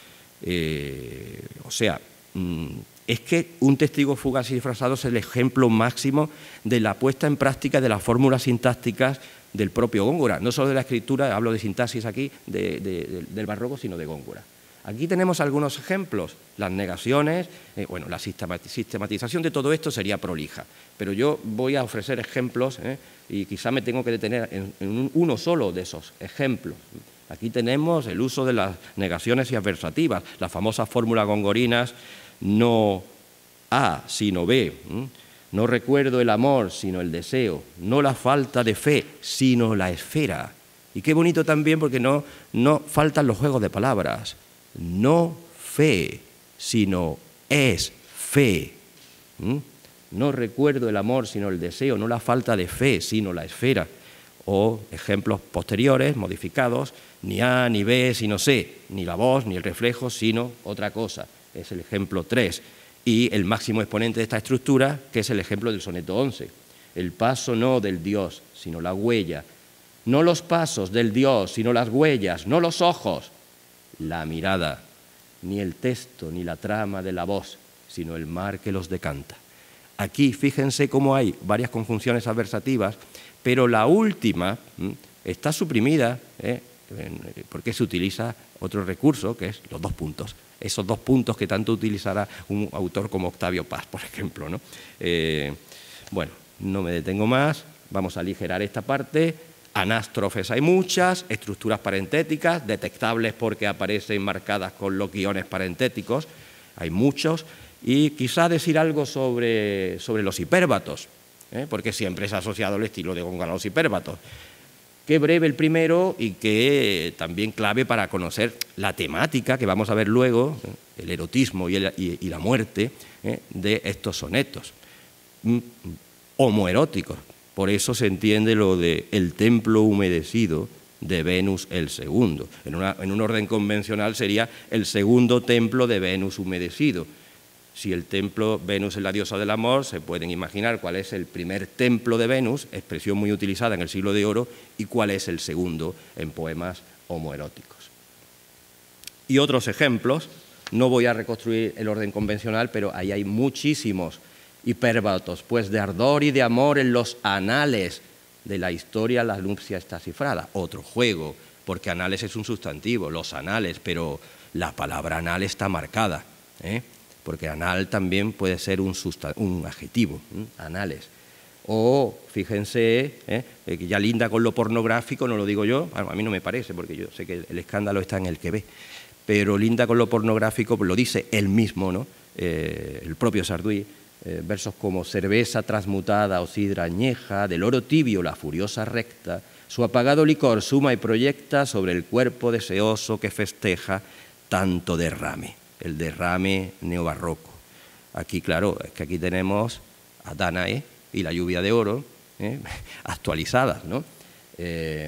Eh, o sea, es que un testigo fugaz y disfrazado es el ejemplo máximo de la puesta en práctica de las fórmulas sintácticas del propio Góngora. No solo de la escritura, hablo de sintaxis aquí, de, de, de, del barroco, sino de Góngora. Aquí tenemos algunos ejemplos, las negaciones, eh, bueno, la sistematización de todo esto sería prolija, pero yo voy a ofrecer ejemplos eh, y quizá me tengo que detener en, en uno solo de esos ejemplos. Aquí tenemos el uso de las negaciones y adversativas, las famosas fórmulas gongorinas: no A, sino B, no recuerdo el amor, sino el deseo, no la falta de fe, sino la esfera. Y qué bonito también porque no, no faltan los juegos de palabras. No fe, sino es fe. No recuerdo el amor, sino el deseo, no la falta de fe, sino la esfera. O ejemplos posteriores, modificados: ni A, ni B, sino C, ni la voz, ni el reflejo, sino otra cosa. Es el ejemplo tres, y el máximo exponente de esta estructura, que es el ejemplo del soneto once. El paso no del Dios, sino la huella. No los pasos del Dios, sino las huellas. No los ojos, la mirada. Ni el texto, ni la trama de la voz, sino el mar que los decanta. Aquí, fíjense cómo hay varias conjunciones adversativas, pero la última ¿m? está suprimida, ¿eh? porque se utiliza otro recurso, que es los dos puntos. Esos dos puntos que tanto utilizará un autor como Octavio Paz, por ejemplo, ¿no? Eh, bueno, no me detengo más, vamos a aligerar esta parte. Anástrofes hay muchas, estructuras parentéticas, detectables porque aparecen marcadas con los guiones parentéticos, hay muchos, y quizá decir algo sobre, sobre los hipérbatos, ¿eh? Porque siempre se ha asociado el estilo de Góngora a los hipérbatos. Qué breve el primero y que también clave para conocer la temática que vamos a ver luego, ¿eh? El erotismo y, el, y, y la muerte, ¿eh? De estos sonetos mm, homoeróticos. Por eso se entiende lo de el templo humedecido de Venus el segundo. En, una, en un orden convencional sería el segundo templo de Venus humedecido. Si el templo, Venus es la diosa del amor, se pueden imaginar cuál es el primer templo de Venus, expresión muy utilizada en el siglo de oro, y cuál es el segundo en poemas homoeróticos. Y otros ejemplos, no voy a reconstruir el orden convencional, pero ahí hay muchísimos hipérbatos, pues de ardor y de amor en los anales de la historia la nupcia está cifrada. Otro juego, porque anales es un sustantivo, los anales, pero la palabra anal está marcada, ¿eh? Porque anal también puede ser un, un adjetivo, ¿eh? Anales. O, fíjense, ¿eh? que ya linda con lo pornográfico, no lo digo yo, a mí no me parece, porque yo sé que el escándalo está en el que ve, pero linda con lo pornográfico, pues lo dice él mismo, ¿no? Eh, el propio Sarduy. Eh, versos como cerveza transmutada o sidra añeja, del oro tibio la furiosa recta, su apagado licor suma y proyecta sobre el cuerpo deseoso que festeja tanto derrame, el derrame neobarroco. Aquí, claro, es que aquí tenemos a Danae y la lluvia de oro, ¿eh? actualizadas, ¿no? Eh,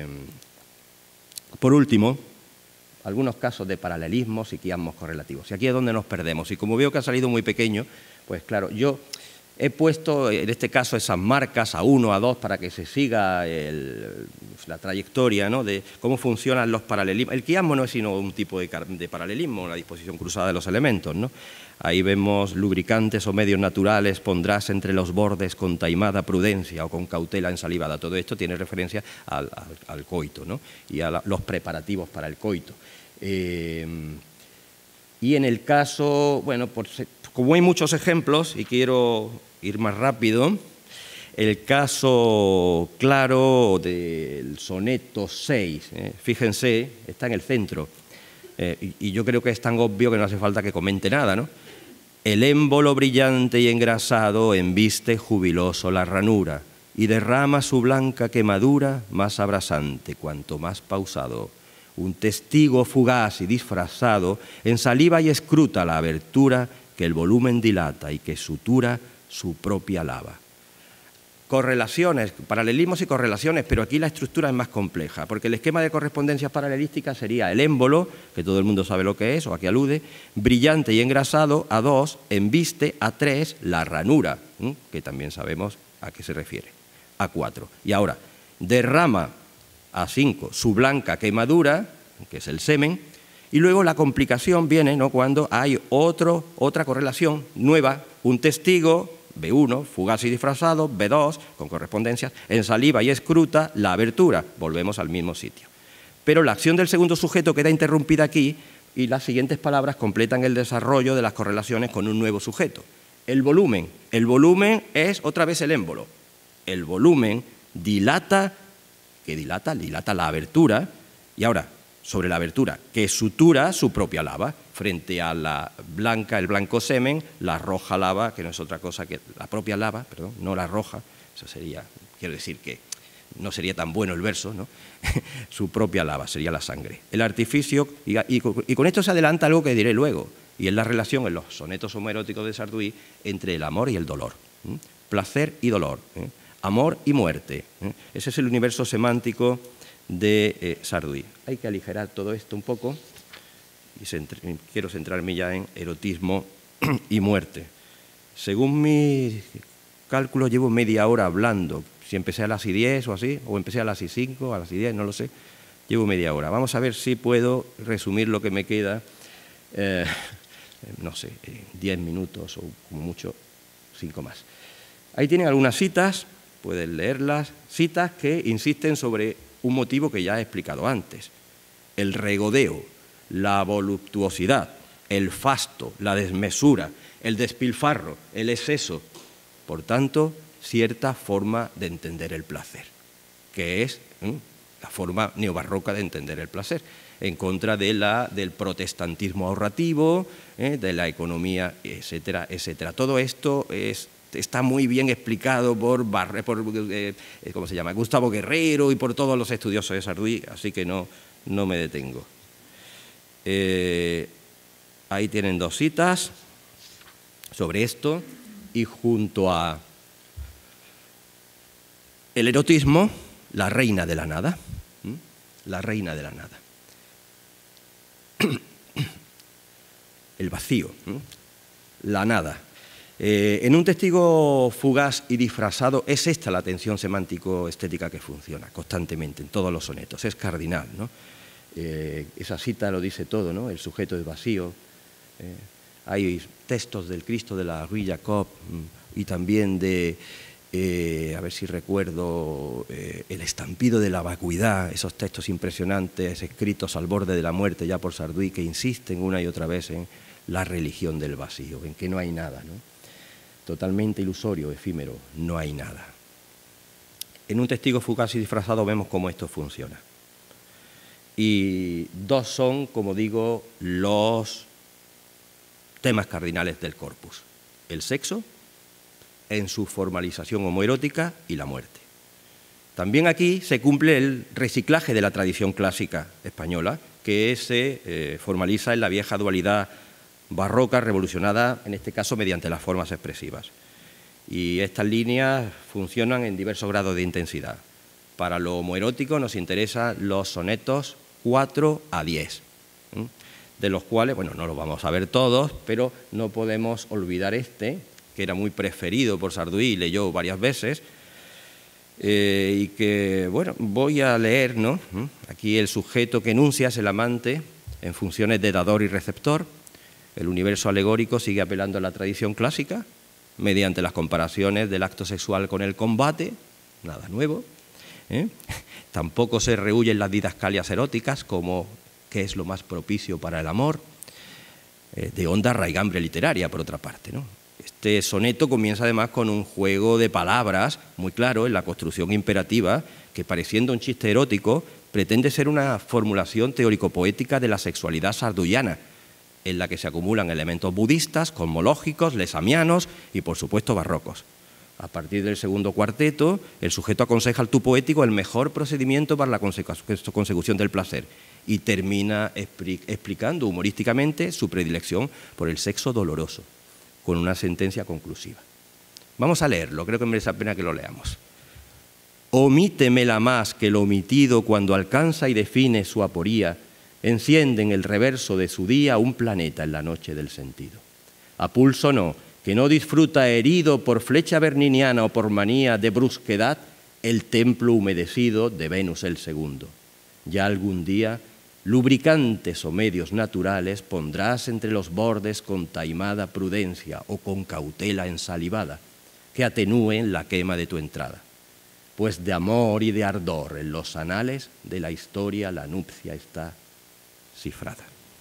por último, algunos casos de paralelismos y quiasmos correlativos. Y aquí es donde nos perdemos. Y como veo que ha salido muy pequeño, pues claro, yo he puesto en este caso esas marcas a uno, a dos, para que se siga el, la trayectoria, ¿no? De cómo funcionan los paralelismos. El quiasmo no es sino un tipo de, de paralelismo, la disposición cruzada de los elementos, ¿no? Ahí vemos lubricantes o medios naturales, pondrás entre los bordes con taimada prudencia o con cautela ensalivada. Todo esto tiene referencia al, al, al coito, ¿no? Y a la, los preparativos para el coito. Eh, y en el caso, bueno, por, como hay muchos ejemplos y quiero ir más rápido, el caso claro del soneto seis, ¿eh? Fíjense, está en el centro, eh, y, y yo creo que es tan obvio que no hace falta que comente nada, ¿no? El émbolo brillante y engrasado embiste jubiloso la ranura y derrama su blanca quemadura más abrasante cuanto más pausado. Un testigo fugaz y disfrazado ensaliva y escruta la abertura que el volumen dilata y que sutura su propia lava. Correlaciones, paralelismos y correlaciones, pero aquí la estructura es más compleja, porque el esquema de correspondencias paralelísticas sería el émbolo, que todo el mundo sabe lo que es, o a qué alude, brillante y engrasado, a dos, embiste, a tres, la ranura, ¿eh? que también sabemos a qué se refiere, a cuatro. Y ahora, derrama, a cinco, su blanca quemadura, que es el semen, y luego la complicación viene, ¿no?, cuando hay otro, otra correlación nueva, un testigo, B uno, fugaz y disfrazado, B dos, con correspondencias, ensaliva y escruta la abertura, volvemos al mismo sitio. Pero la acción del segundo sujeto queda interrumpida aquí y las siguientes palabras completan el desarrollo de las correlaciones con un nuevo sujeto. El volumen, el volumen es otra vez el émbolo. El volumen dilata, que dilata, dilata la abertura, y ahora, sobre la abertura, que sutura su propia lava, frente a la blanca, el blanco semen, la roja lava, que no es otra cosa que la propia lava, perdón, no la roja, eso sería, quiero decir que no sería tan bueno el verso, ¿no? Su propia lava, sería la sangre. El artificio, y, y, y con esto se adelanta algo que diré luego, y es la relación en los sonetos homoeróticos de Sarduy entre el amor y el dolor, ¿eh? Placer y dolor, ¿eh? Amor y muerte, ¿eh? Ese es el universo semántico de eh, Sarduy. Hay que aligerar todo esto un poco y centr quiero centrarme ya en erotismo y muerte. Según mi cálculo llevo media hora hablando. Si empecé a las y diez o así, o empecé a las y cinco, a las y diez, no lo sé. Llevo media hora. Vamos a ver si puedo resumir lo que me queda, eh, no sé, diez minutos o como mucho cinco más. Ahí tienen algunas citas, pueden leerlas, citas que insisten sobre un motivo que ya he explicado antes, el regodeo, la voluptuosidad, el fasto, la desmesura, el despilfarro, el exceso. Por tanto, cierta forma de entender el placer, que es ¿eh? la forma neobarroca de entender el placer, en contra de la, del protestantismo ahorrativo, ¿eh? de la economía, etcétera, etcétera. Todo esto es, está muy bien explicado por, Barre, por eh, ¿cómo se llama? Gustavo Guerrero y por todos los estudiosos de Sarduy, así que no, no me detengo. Eh, ahí tienen dos citas sobre esto, y junto a el erotismo, la reina de la nada, ¿Mm? la reina de la nada. El vacío, ¿eh? la nada. Eh, en un testigo fugaz y disfrazado es esta la tensión semántico-estética que funciona constantemente en todos los sonetos, es cardinal, ¿no? Eh, esa cita lo dice todo, ¿no? El sujeto es vacío. Eh, hay textos del Cristo de la Rue Jacob y también de, eh, a ver si recuerdo, eh, El estampido de la vacuidad, esos textos impresionantes escritos al borde de la muerte ya por Sarduy, que insisten una y otra vez en la religión del vacío, en que no hay nada, ¿no? Totalmente ilusorio, efímero, no hay nada. En un testigo fugaz y disfrazado vemos cómo esto funciona. Y dos son, como digo, los temas cardinales del corpus: el sexo en su formalización homoerótica y la muerte. También aquí se cumple el reciclaje de la tradición clásica española, que se eh, formaliza en la vieja dualidad barroca, revolucionada en este caso mediante las formas expresivas. Y estas líneas funcionan en diversos grados de intensidad. Para lo homoerótico nos interesan los sonetos cuatro a diez, ¿eh? de los cuales, bueno, no los vamos a ver todos, pero no podemos olvidar este, que era muy preferido por Sarduy y leyó varias veces, eh, y que, bueno, voy a leer, ¿no? Aquí el sujeto que enuncia es el amante en funciones de dador y receptor. El universo alegórico sigue apelando a la tradición clásica mediante las comparaciones del acto sexual con el combate, nada nuevo, ¿eh? Tampoco se rehuyen las didascalias eróticas como qué es lo más propicio para el amor, eh, de honda raigambre literaria, por otra parte, ¿no? Este soneto comienza además con un juego de palabras muy claro en la construcción imperativa que, pareciendo un chiste erótico, pretende ser una formulación teórico-poética de la sexualidad sarduyana, en la que se acumulan elementos budistas, cosmológicos, lesamianos y, por supuesto, barrocos. A partir del segundo cuarteto, el sujeto aconseja al tú poético el mejor procedimiento para la consecución del placer y termina explicando humorísticamente su predilección por el sexo doloroso, con una sentencia conclusiva. Vamos a leerlo, creo que merece la pena que lo leamos. Omítemela más que lo omitido cuando alcanza y define su aporía, enciende en el reverso de su día un planeta en la noche del sentido. A pulso no, que no disfruta herido por flecha berniniana o por manía de brusquedad el templo humedecido de Venus el segundo. Ya algún día, lubricantes o medios naturales pondrás entre los bordes con taimada prudencia o con cautela ensalivada, que atenúen la quema de tu entrada. Pues de amor y de ardor en los anales de la historia la nupcia está cifrada.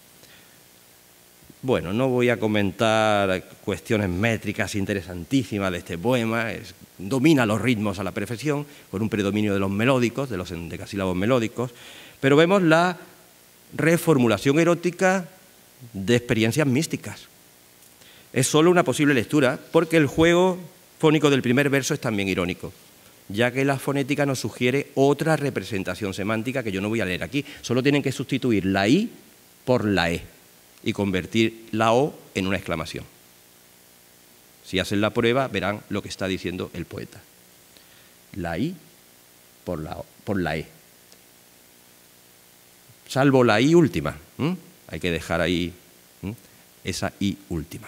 Bueno, no voy a comentar cuestiones métricas interesantísimas de este poema, es, domina los ritmos a la perfección, con un predominio de los melódicos, de los endecasílabos melódicos, pero vemos la reformulación erótica de experiencias místicas. Es solo una posible lectura, porque el juego fónico del primer verso es también irónico, ya que la fonética nos sugiere otra representación semántica que yo no voy a leer aquí. Solo tienen que sustituir la I por la E y convertir la O en una exclamación. Si hacen la prueba, verán lo que está diciendo el poeta. La I por la, o, por la E. Salvo la I última. ¿eh? Hay que dejar ahí ¿eh? esa I última.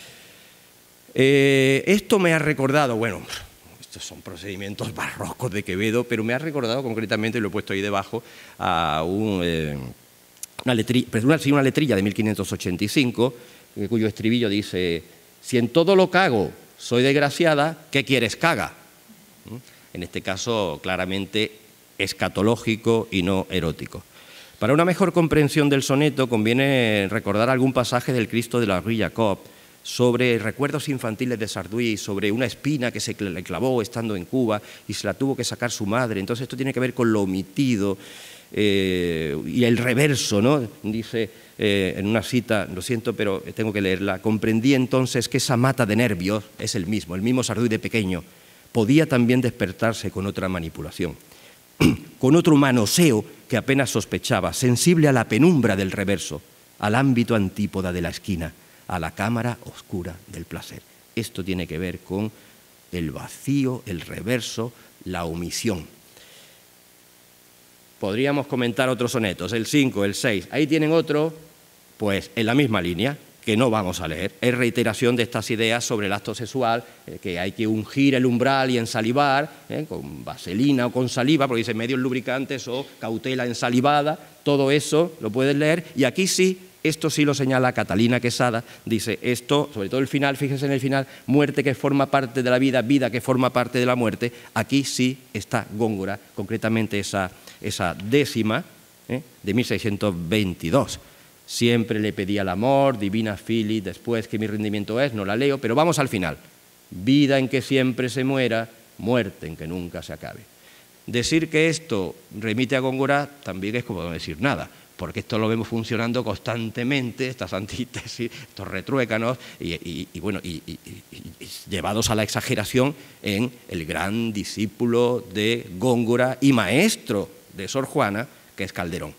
Eh, esto me ha recordado, bueno, estos son procedimientos barrocos de Quevedo, pero me ha recordado concretamente, lo he puesto ahí debajo, a un, eh, una, letri, una, una letrilla de mil quinientos ochenta y cinco, eh, cuyo estribillo dice: si en todo lo cago soy desgraciada, ¿qué quieres caga? ¿Eh? En este caso, claramente escatológico y no erótico. Para una mejor comprensión del soneto conviene recordar algún pasaje del Cristo de la Rue Jacob sobre recuerdos infantiles de Sarduy, sobre una espina que se le clavó estando en Cuba y se la tuvo que sacar su madre. Entonces esto tiene que ver con lo omitido eh, y el reverso, ¿no? Dice eh, en una cita, lo siento, pero tengo que leerla: comprendí entonces que esa mata de nervios es el mismo, el mismo Sarduy de pequeño, podía también despertarse con otra manipulación, con otro manoseo que apenas sospechaba, sensible a la penumbra del reverso, al ámbito antípoda de la esquina, a la cámara oscura del placer. Esto tiene que ver con el vacío, el reverso, la omisión. Podríamos comentar otros sonetos, el cinco, el seis. Ahí tienen otro, pues en la misma línea, que no vamos a leer. Es reiteración de estas ideas sobre el acto sexual, eh, que hay que ungir el umbral y ensalivar, eh, con vaselina o con saliva, porque dice medios lubricantes o cautela ensalivada. Todo eso lo puedes leer, y aquí sí. Esto sí lo señala Catalina Quesada, dice esto, sobre todo el final, fíjense en el final, muerte que forma parte de la vida, vida que forma parte de la muerte. Aquí sí está Góngora, concretamente esa, esa décima ¿eh? de mil seiscientos veintidós. Siempre le pedí al amor, divina fili, después que mi rendimiento es, no la leo, pero vamos al final. Vida en que siempre se muera, muerte en que nunca se acabe. Decir que esto remite a Góngora también es como no decir nada, porque esto lo vemos funcionando constantemente, estas antítesis, estos retruécanos, y, y, y bueno, y, y, y, y llevados a la exageración en el gran discípulo de Góngora y maestro de Sor Juana, que es Calderón.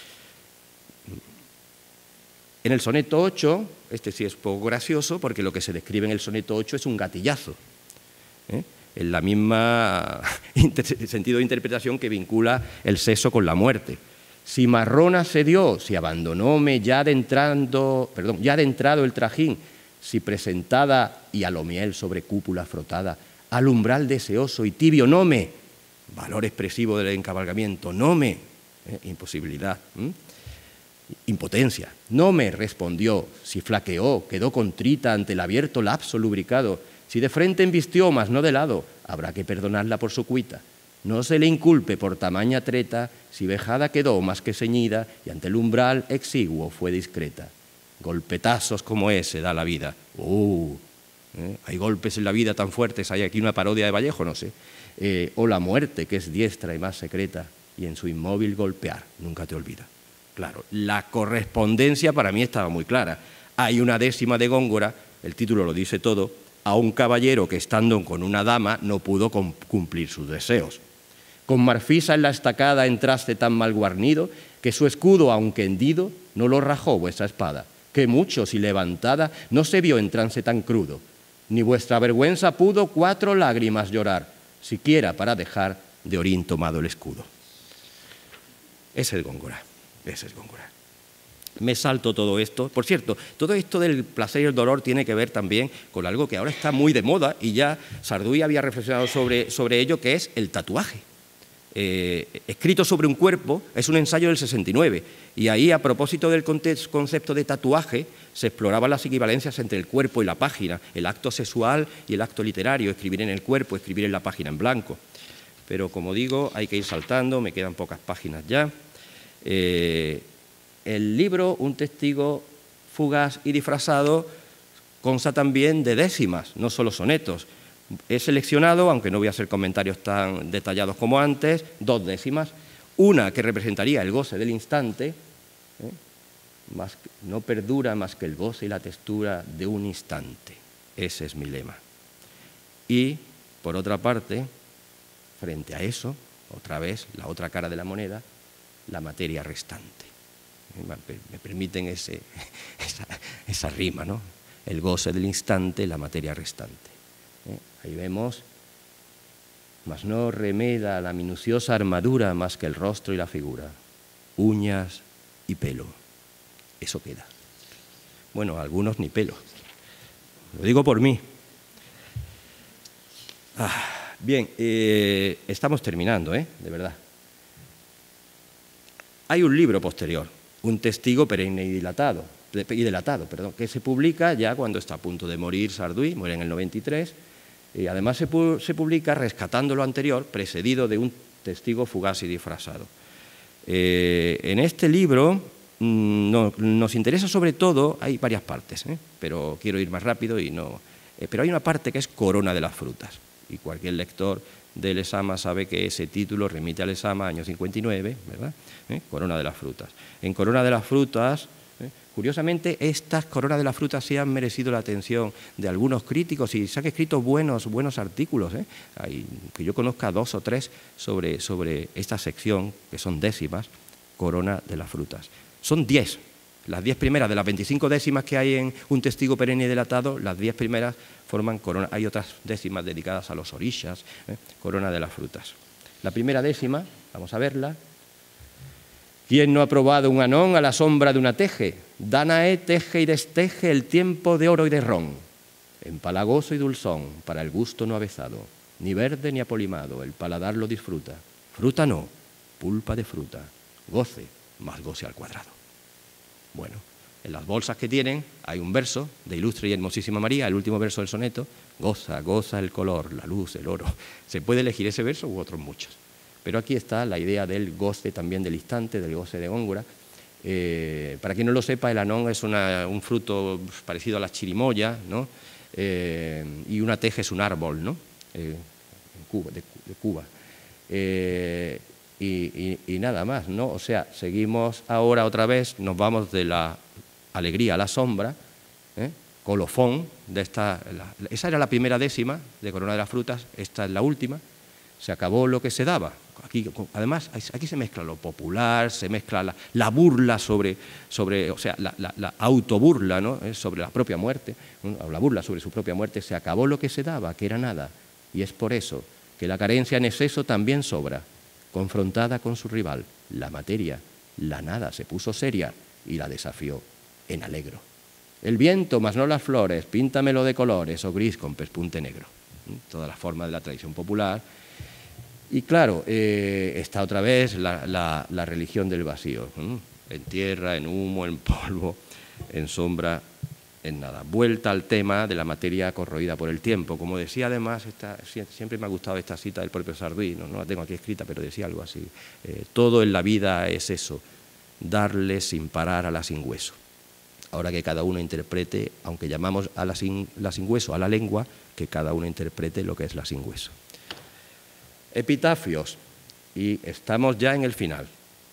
En el soneto ocho, este sí es poco gracioso, porque lo que se describe en el soneto ocho es un gatillazo, ¿eh? en la misma sentido de interpretación que vincula el sexo con la muerte. Si marrona se dio, si abandonóme ya de entrando, perdón, ya de entrado el trajín, si presentada y a lo miel sobre cúpula frotada, al umbral deseoso y tibio no me, valor expresivo del encabalgamiento, no me, eh, imposibilidad, ¿m? impotencia, no me respondió, si flaqueó, quedó contrita ante el abierto lapso lubricado, si de frente embistió, mas no de lado, habrá que perdonarla por su cuita. No se le inculpe por tamaña treta, si vejada quedó más que ceñida y ante el umbral exiguo fue discreta. Golpetazos como ese da la vida. Uh, ¿eh? Hay golpes en la vida tan fuertes, hay aquí una parodia de Vallejo, no sé. Eh, o la muerte, que es diestra y más secreta, y en su inmóvil golpear, nunca te olvida. Claro, la correspondencia para mí estaba muy clara. Hay una décima de Góngora, el título lo dice todo, a un caballero que estando con una dama no pudo cumplir sus deseos. Con marfisa en la estacada entraste tan mal guarnido, que su escudo, aunque hendido, no lo rajó vuestra espada, que mucho si levantada no se vio en trance tan crudo, ni vuestra vergüenza pudo cuatro lágrimas llorar, siquiera para dejar de orín tomado el escudo. Ese es Góngora, ese es Góngora. Me salto todo esto. Por cierto, todo esto del placer y el dolor tiene que ver también con algo que ahora está muy de moda, y ya Sarduy había reflexionado sobre, sobre ello, que es el tatuaje. Eh, escrito sobre un cuerpo, es un ensayo del sesenta y nueve, y ahí, a propósito del concepto de tatuaje, se exploraban las equivalencias entre el cuerpo y la página, el acto sexual y el acto literario, escribir en el cuerpo, escribir en la página en blanco. Pero, como digo, hay que ir saltando, me quedan pocas páginas ya. Eh, el libro, Un testigo fugaz y disfrazado, consta también de décimas, no solo sonetos. He seleccionado, aunque no voy a hacer comentarios tan detallados como antes, dos décimas. Una que representaría el goce del instante, ¿eh? más, no perdura más que el goce y la textura de un instante. Ese es mi lema. Y, por otra parte, frente a eso, otra vez, la otra cara de la moneda, la materia restante. Me permiten ese, esa, esa rima, ¿no? El goce del instante, la materia restante. ¿Eh? Ahí vemos, mas no remeda la minuciosa armadura más que el rostro y la figura, uñas y pelo. Eso queda. Bueno, algunos ni pelo. Lo digo por mí. Ah, bien, eh, estamos terminando, ¿eh? De verdad. Hay un libro posterior, Un testigo perenne y dilatado, y delatado, perdón, que se publica ya cuando está a punto de morir Sarduy, muere en el noventa y tres, y además se, pu se publica rescatando lo anterior, precedido de Un testigo fugaz y disfrazado. Eh, en este libro mmm, no, nos interesa sobre todo, hay varias partes, ¿eh? pero quiero ir más rápido y no... Eh, pero hay una parte que es Corona de las frutas, y cualquier lector de Lezama sabe que ese título remite a Lezama, año cincuenta y nueve, ¿verdad? ¿Eh? Corona de las frutas. En Corona de las frutas, ¿eh? curiosamente, estas Coronas de las frutas sí han merecido la atención de algunos críticos y se han escrito buenos, buenos artículos, ¿eh? Hay, que yo conozca dos o tres sobre, sobre esta sección, que son décimas, Corona de las frutas. Son diez. Las diez primeras de las veinticinco décimas que hay en Un testigo perenne y delatado, las diez primeras forman corona. Hay otras décimas dedicadas a los orishas, ¿eh? Corona de las frutas. La primera décima, vamos a verla. ¿Quién no ha probado un anón a la sombra de una teje? Danae teje y desteje el tiempo de oro y de ron. Empalagoso y dulzón, para el gusto no avezado. Ni verde ni apolimado, el paladar lo disfruta. Fruta no, pulpa de fruta. Goce, más goce al cuadrado. Bueno, en las bolsas que tienen hay un verso de Ilustre y Hermosísima María, el último verso del soneto, goza, goza el color, la luz, el oro. Se puede elegir ese verso u otros muchos. Pero aquí está la idea del goce también del instante, del goce de Góngora. Eh, para quien no lo sepa, el anón es una, un fruto parecido a la chirimoya, ¿no? Eh, y una teje es un árbol, ¿no? Eh, en Cuba, de, de Cuba. Eh, Y, y, y nada más, ¿no? O sea, seguimos ahora otra vez, nos vamos de la alegría a la sombra, ¿eh? Colofón, de esta, la, esa era la primera décima de Corona de las frutas, esta es la última, se acabó lo que se daba. Aquí, además, aquí se mezcla lo popular, se mezcla la, la burla sobre, sobre, o sea, la, la, la autoburla, ¿no? ¿Eh? Sobre la propia muerte, ¿no? La burla sobre su propia muerte, se acabó lo que se daba, que era nada, y es por eso que la carencia en exceso también sobra. Confrontada con su rival, la materia, la nada se puso seria y la desafió en alegro. El viento, mas no las flores, píntamelo de colores o gris con pespunte negro. Toda la forma de la tradición popular. Y claro, eh, está otra vez la, la, la religión del vacío. ¿eh? En tierra, en humo, en polvo, en sombra, en nada. Vuelta al tema de la materia corroída por el tiempo. Como decía además, esta, siempre me ha gustado esta cita del propio Sarduy, no, no la tengo aquí escrita, pero decía algo así. Eh, todo en la vida es eso, darle sin parar a la sin hueso. Ahora que cada uno interprete, aunque llamamos a la sin, la sin hueso a la lengua, que cada uno interprete lo que es la sin hueso. Epitafios, y estamos ya en el final.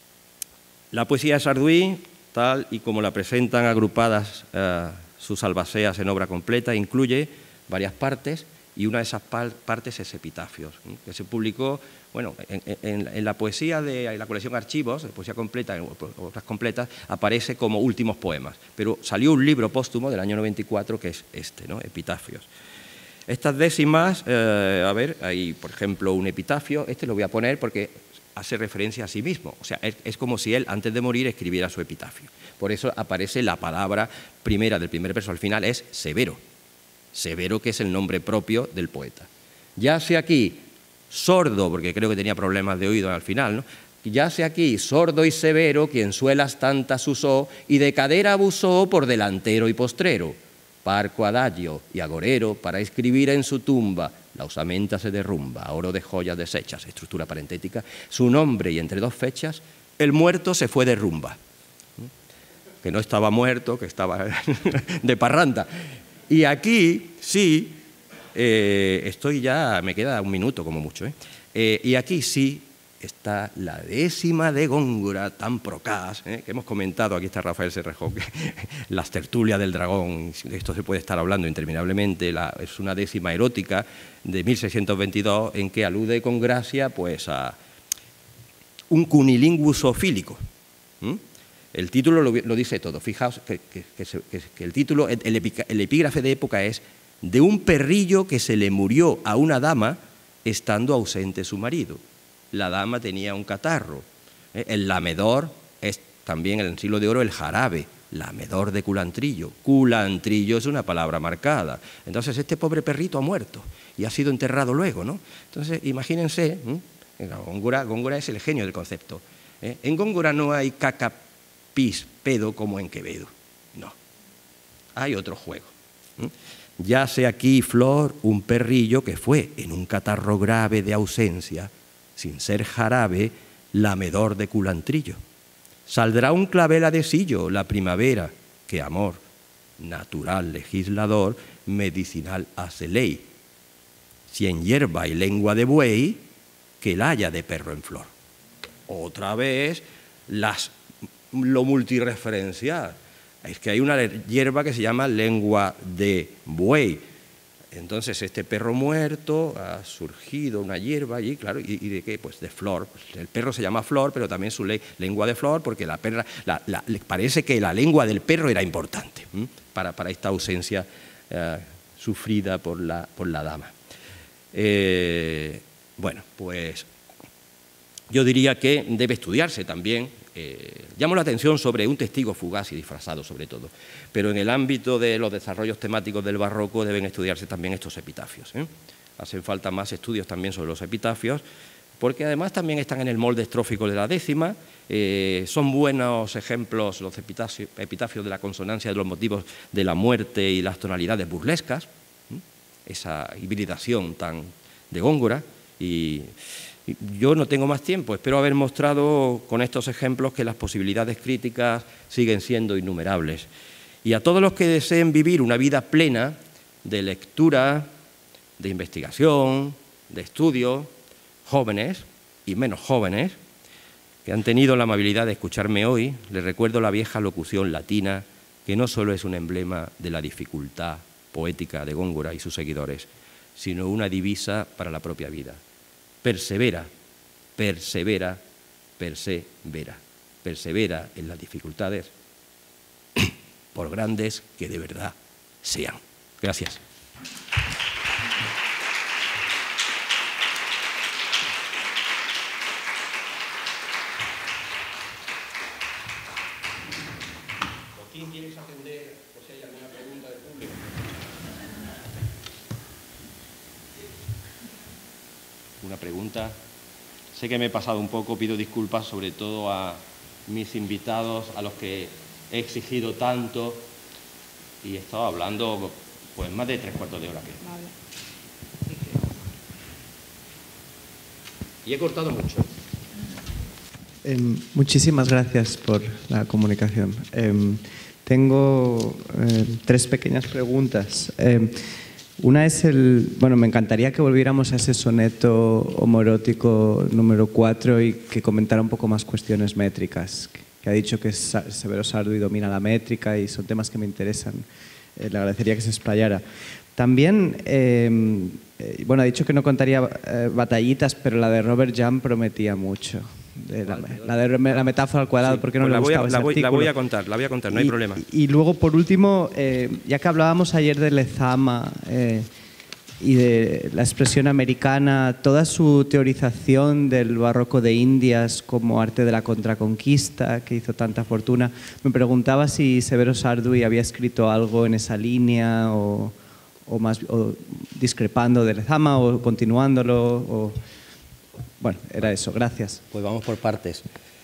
La poesía de Sarduy, tal y como la presentan agrupadas eh, sus albaceas en obra completa, incluye varias partes y una de esas partes es Epitafios, ¿eh? que se publicó bueno, en, en, en la poesía de en la colección Archivos, de poesía completa, en obras completas, aparece como últimos poemas, pero salió un libro póstumo del año noventa y cuatro que es este, ¿no? Epitafios. Estas décimas, eh, a ver, hay por ejemplo un epitafio, este lo voy a poner porque hace referencia a sí mismo, o sea, es, es como si él antes de morir escribiera su epitafio. Por eso aparece la palabra primera del primer verso al final, es severo. Severo, que es el nombre propio del poeta. Yace aquí, sordo, porque creo que tenía problemas de oído al final, ¿no? Yace aquí, sordo y severo, quien suelas tantas usó y de cadera abusó por delantero y postrero. Parco adagio y agorero para escribir en su tumba, la osamenta se derrumba, oro de joyas deshechas, estructura parentética, su nombre y entre dos fechas, el muerto se fue de rumba. Que no estaba muerto, que estaba de parranda. Y aquí, sí, eh, estoy ya, me queda un minuto como mucho, ¿eh? Eh, y aquí sí está la décima de Góngora, tan procaz, ¿eh? que hemos comentado, aquí está Rafael Serrejón, las tertulias del dragón, de esto se puede estar hablando interminablemente, la, es una décima erótica de mil seiscientos veintidós en que alude con gracia pues, a un cunilingus zoofílico. ¿Mm? El título lo, lo dice todo. Fijaos que, que, que, que, que el título, el, el epígrafe de época es de un perrillo que se le murió a una dama estando ausente su marido. La dama tenía un catarro. ¿Eh? El lamedor es también en el siglo de oro el jarabe, lamedor de culantrillo. Culantrillo es una palabra marcada. Entonces este pobre perrito ha muerto y ha sido enterrado luego, ¿no? Entonces imagínense, ¿eh? Góngora, Góngora es el genio del concepto. ¿Eh? En Góngora no hay caca pis, pedo como en Quevedo. No. Hay otro juego. Yace aquí, Flor, un perrillo que fue en un catarro grave de ausencia, sin ser jarabe, lamedor de culantrillo. Saldrá un clavel adhesillo la primavera, que amor, natural legislador, medicinal hace ley. Si en hierba y lengua de buey, que la haya de perro en flor. Otra vez, las, lo multireferencial. Es que hay una hierba que se llama lengua de buey. Entonces, este perro muerto ha surgido una hierba allí, claro, ¿y, y de qué? Pues de flor. Pues el perro se llama Flor, pero también su le lengua de flor, porque la perra, la, la, parece que la lengua del perro era importante para, para esta ausencia eh, sufrida por la, por la dama. Eh, bueno, pues yo diría que debe estudiarse también. Eh, llamo la atención sobre un testigo fugaz y disfrazado sobre todo, pero en el ámbito de los desarrollos temáticos del barroco deben estudiarse también estos epitafios, ¿eh? Hacen falta más estudios también sobre los epitafios, porque además también están en el molde estrófico de la décima, eh, son buenos ejemplos los epitafios, epitafios de la consonancia de los motivos de la muerte y las tonalidades burlescas, ¿eh? Esa hibridación tan de Góngora. Y yo no tengo más tiempo, espero haber mostrado con estos ejemplos que las posibilidades críticas siguen siendo innumerables. Y a todos los que deseen vivir una vida plena de lectura, de investigación, de estudio, jóvenes y menos jóvenes, que han tenido la amabilidad de escucharme hoy, les recuerdo la vieja locución latina, que no solo es un emblema de la dificultad poética de Góngora y sus seguidores, sino una divisa para la propia vida. Persevera, persevera, persevera. Persevera en las dificultades, por grandes que de verdad sean. Gracias. ¿Quién quieres atender por si hay alguna pregunta del público? Una pregunta. Sé que me he pasado un poco, pido disculpas sobre todo a mis invitados, a los que he exigido tanto y he estado hablando pues más de tres cuartos de hora. Que... Vale. Y he cortado mucho. Eh, muchísimas gracias por la comunicación. Eh, tengo eh, tres pequeñas preguntas. Eh, Una es el, bueno, me encantaría que volviéramos a ese soneto homoerótico número cuatro y que comentara un poco más cuestiones métricas, que ha dicho que Severo Sarduy domina la métrica y son temas que me interesan. Eh, le agradecería que se explayara. También, eh, eh, bueno, ha dicho que no contaría eh, batallitas, pero la de Robert Jahn prometía mucho. De la, la de la metáfora al cuadrado, sí, porque no pues le gustaba ese artículo. La voy a contar, la voy a contar, no y, hay problema. Y, y luego, por último, eh, ya que hablábamos ayer de Lezama eh, y de la expresión americana, toda su teorización del barroco de Indias como arte de la contraconquista, que hizo tanta fortuna, me preguntaba si Severo Sarduy había escrito algo en esa línea o, o, más, o discrepando de Lezama o continuándolo. O, Bueno, era eso. Gracias. Pues vamos por partes.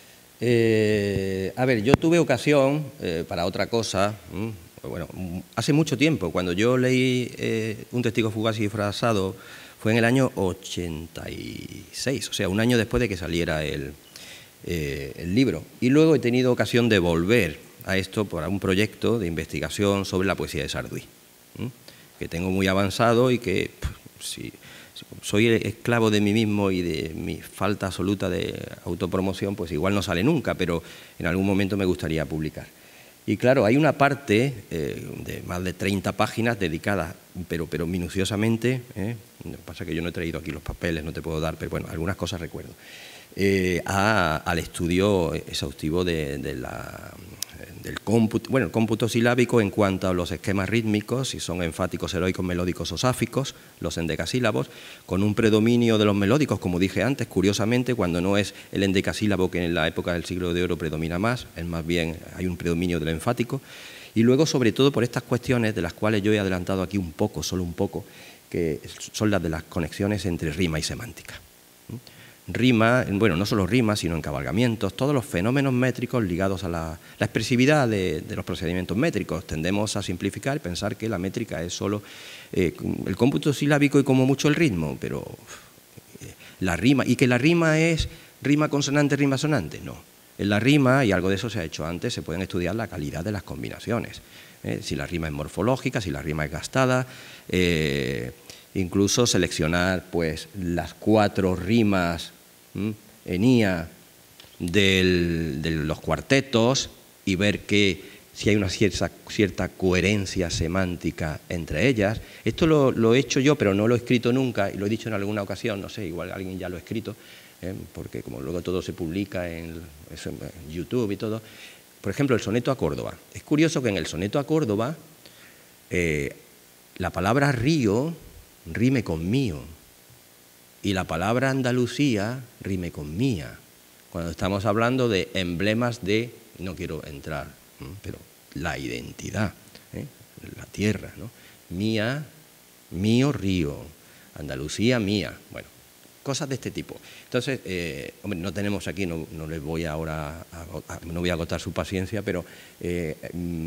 Eh, a ver, yo tuve ocasión eh, para otra cosa, mmm, bueno, hace mucho tiempo, cuando yo leí eh, Un testigo fugaz y disfrazado, fue en el año ochenta y seis, o sea, un año después de que saliera el, eh, el libro. Y luego he tenido ocasión de volver a esto por un proyecto de investigación sobre la poesía de Sarduy, mmm, que tengo muy avanzado y que, pff, sí, soy esclavo de mí mismo y de mi falta absoluta de autopromoción, pues igual no sale nunca, pero en algún momento me gustaría publicar. Y claro, hay una parte eh, de más de treinta páginas dedicadas, pero, pero minuciosamente, ¿eh? Lo que pasa es que yo no he traído aquí los papeles, no te puedo dar, pero bueno, algunas cosas recuerdo, eh, a, al estudio exhaustivo de, de la... del cómputo, bueno, el cómputo silábico en cuanto a los esquemas rítmicos, si son enfáticos, heroicos, melódicos o sáficos, los endecasílabos, con un predominio de los melódicos, como dije antes, curiosamente, cuando no es el endecasílabo que en la época del siglo de oro predomina más, es más bien hay un predominio del enfático, y luego sobre todo por estas cuestiones de las cuales yo he adelantado aquí un poco, solo un poco, que son las de las conexiones entre rima y semántica. Rima, bueno, no solo rima, sino encabalgamientos, todos los fenómenos métricos ligados a la, la expresividad de, de los procedimientos métricos. Tendemos a simplificar y pensar que la métrica es solo eh, el cómputo silábico y como mucho el ritmo, pero eh, la rima, y que la rima es ¿Rima consonante, rima sonante? No. En la rima, y algo de eso se ha hecho antes, se pueden estudiar la calidad de las combinaciones. ¿eh? Si la rima es morfológica, si la rima es gastada, eh, incluso seleccionar pues, las cuatro rimas ¿m? en I A del, de los cuartetos y ver que si hay una cierta, cierta coherencia semántica entre ellas. Esto lo, lo he hecho yo, pero no lo he escrito nunca, y lo he dicho en alguna ocasión, no sé, igual alguien ya lo ha escrito, ¿eh? porque como luego todo se publica en, eso, en YouTube y todo. Por ejemplo, el soneto a Córdoba. Es curioso que en el soneto a Córdoba eh, la palabra río rime con mío y la palabra Andalucía rime con mía. Cuando estamos hablando de emblemas de, no quiero entrar, ¿no? pero la identidad, ¿eh? la tierra, ¿no? Mía, mío, río, Andalucía, mía. Bueno, cosas de este tipo. Entonces, eh, hombre, no tenemos aquí, no, no les voy ahora, a, a, no voy a agotar su paciencia, pero eh,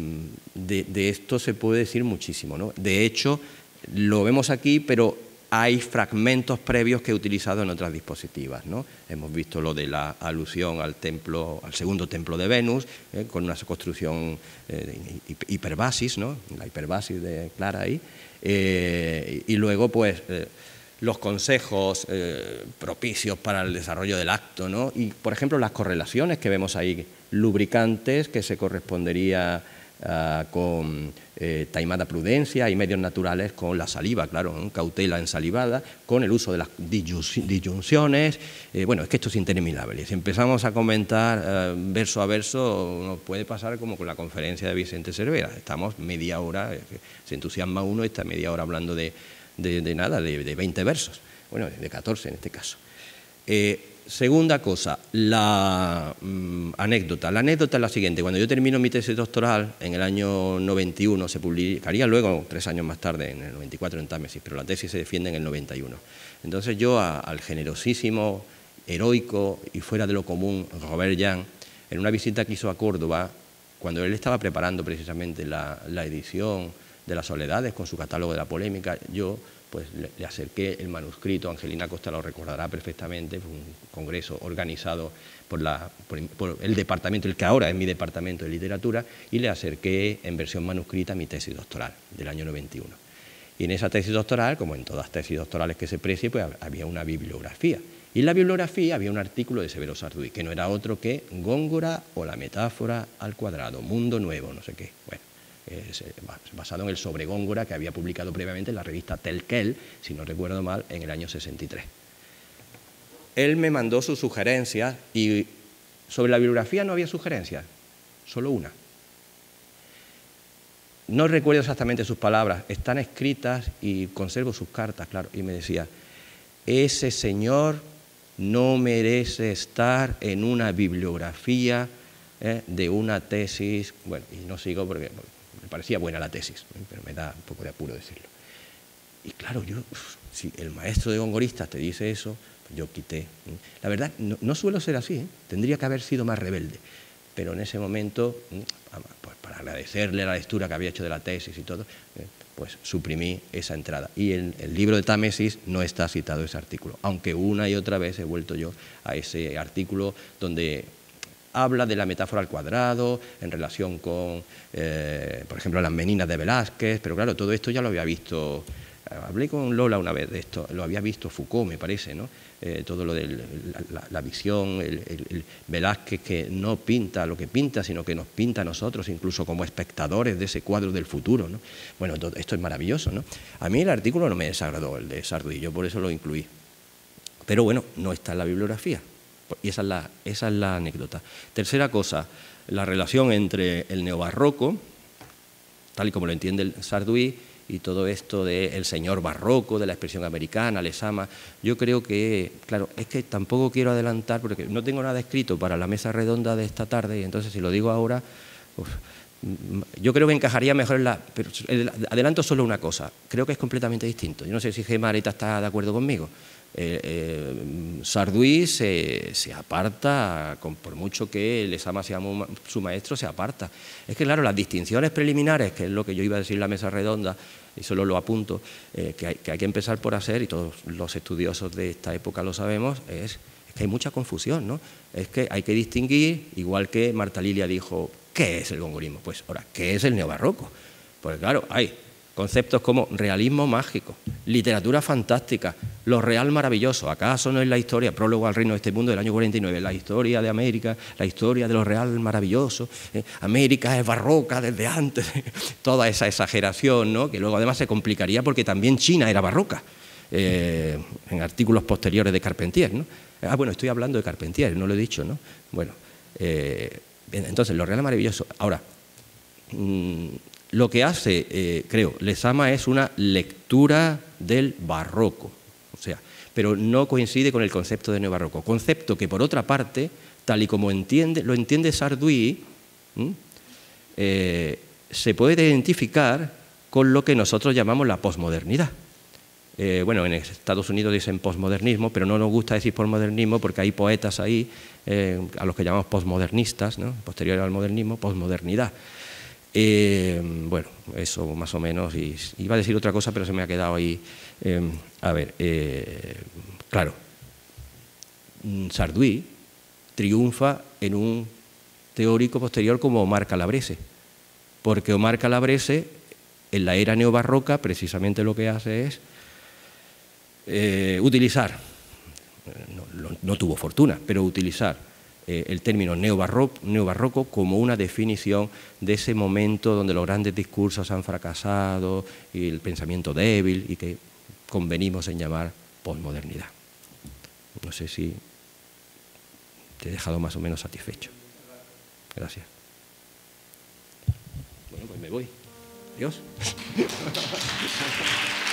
de, de esto se puede decir muchísimo, ¿no? De hecho, lo vemos aquí, pero hay fragmentos previos que he utilizado en otras dispositivas, ¿no? Hemos visto lo de la alusión al templo, al segundo templo de Venus, ¿eh? con una construcción eh, hiperbasis, ¿no? La hiperbasis de Clara ahí, eh, y luego, pues, eh, los consejos eh, propicios para el desarrollo del acto, ¿no? Y, por ejemplo, las correlaciones que vemos ahí, lubricantes, que se correspondería Uh, con eh, taimada prudencia y medios naturales con la saliva, claro, ¿no? Cautela ensalivada, con el uso de las disyunciones. Eh, bueno, es que esto es interminable. Si empezamos a comentar uh, verso a verso, nos puede pasar como con la conferencia de Vicente Cervera. Estamos media hora, eh, se entusiasma uno, está media hora hablando de, de, de nada, de, de veinte versos. Bueno, de catorce en este caso. Eh, Segunda cosa, la mmm, anécdota. La anécdota es la siguiente. Cuando yo termino mi tesis doctoral, en el año noventa y uno, se publicaría luego, tres años más tarde, en el noventa y cuatro en Támesis, pero la tesis se defiende en el noventa y uno. Entonces yo a, al generosísimo, heroico y fuera de lo común Robert Jan, en una visita que hizo a Córdoba, cuando él estaba preparando precisamente la, la edición de Las Soledades con su catálogo de la polémica, yo pues le, le acerqué el manuscrito, Angelina Costa lo recordará perfectamente, fue un congreso organizado por, la, por, por el departamento, el que ahora es mi departamento de literatura, y le acerqué en versión manuscrita mi tesis doctoral del año noventa y uno. Y en esa tesis doctoral, como en todas tesis doctorales que se precie, pues había una bibliografía. Y en la bibliografía había un artículo de Severo Sarduy, que no era otro que Góngora o la metáfora al cuadrado, mundo nuevo, no sé qué. Bueno, basado en el sobre Góngora que había publicado previamente en la revista Telquel, si no recuerdo mal, en el año sesenta y tres. Él me mandó sus sugerencias y sobre la bibliografía no había sugerencias, solo una. No recuerdo exactamente sus palabras, están escritas y conservo sus cartas, claro, y me decía, ese señor no merece estar en una bibliografía eh, de una tesis, bueno, y no sigo porque... me parecía buena la tesis, ¿eh? pero me da un poco de apuro decirlo. Y claro, yo, uf, si el maestro de gongoristas te dice eso, pues yo quité. ¿eh? La verdad, no, no suelo ser así, ¿eh? Tendría que haber sido más rebelde, pero en ese momento, ¿eh? pues para agradecerle la lectura que había hecho de la tesis y todo, ¿eh? pues suprimí esa entrada. Y en el libro de Támesis no está citado ese artículo, aunque una y otra vez he vuelto yo a ese artículo donde... habla de la metáfora al cuadrado en relación con, eh, por ejemplo, las meninas de Velázquez, pero claro, todo esto ya lo había visto, eh, hablé con Lola una vez de esto, lo había visto Foucault, me parece, ¿no? Eh, todo lo de la, la, la visión, el, el, el Velázquez que no pinta lo que pinta, sino que nos pinta a nosotros, incluso como espectadores de ese cuadro del futuro, ¿no? Bueno, todo, esto es maravilloso, ¿no? A mí el artículo no me desagradó, el de Sarduy, yo por eso lo incluí, pero bueno, no está en la bibliografía. Y esa es, la, esa es la anécdota. Tercera cosa, la relación entre el neobarroco, tal y como lo entiende el Sarduy, y todo esto del señor barroco, de la expresión americana, Lezama. Yo creo que, claro, es que tampoco quiero adelantar, porque no tengo nada escrito para la mesa redonda de esta tarde, y entonces si lo digo ahora, uf, yo creo que encajaría mejor en la... Pero adelanto solo una cosa, creo que es completamente distinto. Yo no sé si Gemma ahorita está de acuerdo conmigo. Eh, eh, Sarduy se, se aparta, con, por mucho que Lezama sea su maestro, se aparta. Es que claro, las distinciones preliminares, que es lo que yo iba a decir en la mesa redonda, y solo lo apunto, eh, que, hay, que hay que empezar por hacer, y todos los estudiosos de esta época lo sabemos, es Es que hay mucha confusión, ¿no? Es que hay que distinguir, igual que Marta Lilia dijo, ¿qué es el gongorismo? Pues ahora, ¿qué es el neobarroco? Pues claro, hay conceptos como realismo mágico, literatura fantástica, lo real maravilloso. ¿Acaso no es la historia, prólogo al reino de este mundo del año cuarenta y nueve, la historia de América, la historia de lo real maravilloso? ¿Eh? América es barroca desde antes, toda esa exageración, ¿no? Que luego además se complicaría porque también China era barroca, eh, en artículos posteriores de Carpentier, ¿no? Ah, bueno, estoy hablando de Carpentier, no lo he dicho, ¿no? Bueno, eh, entonces, lo real maravilloso. Ahora, mmm, lo que hace, eh, creo, Lezama es una lectura del barroco, o sea, pero no coincide con el concepto de neobarroco, concepto que, por otra parte, tal y como entiende, lo entiende Sarduy, eh, se puede identificar con lo que nosotros llamamos la posmodernidad. Eh, bueno, en Estados Unidos dicen posmodernismo, pero no nos gusta decir posmodernismo porque hay poetas ahí eh, a los que llamamos posmodernistas, ¿no? Posterior al modernismo, posmodernidad. Eh, bueno, eso más o menos, y iba a decir otra cosa, pero se me ha quedado ahí. Eh, a ver, eh, claro, Sarduy triunfa en un teórico posterior como Omar Calabrese, porque Omar Calabrese, en la era neobarroca, precisamente lo que hace es eh, utilizar, no, no, no tuvo fortuna, pero utilizar el término neobarroco, neobarroco como una definición de ese momento donde los grandes discursos han fracasado y el pensamiento débil y que convenimos en llamar posmodernidad. No sé si te he dejado más o menos satisfecho. Gracias. Bueno, pues me voy. Adiós.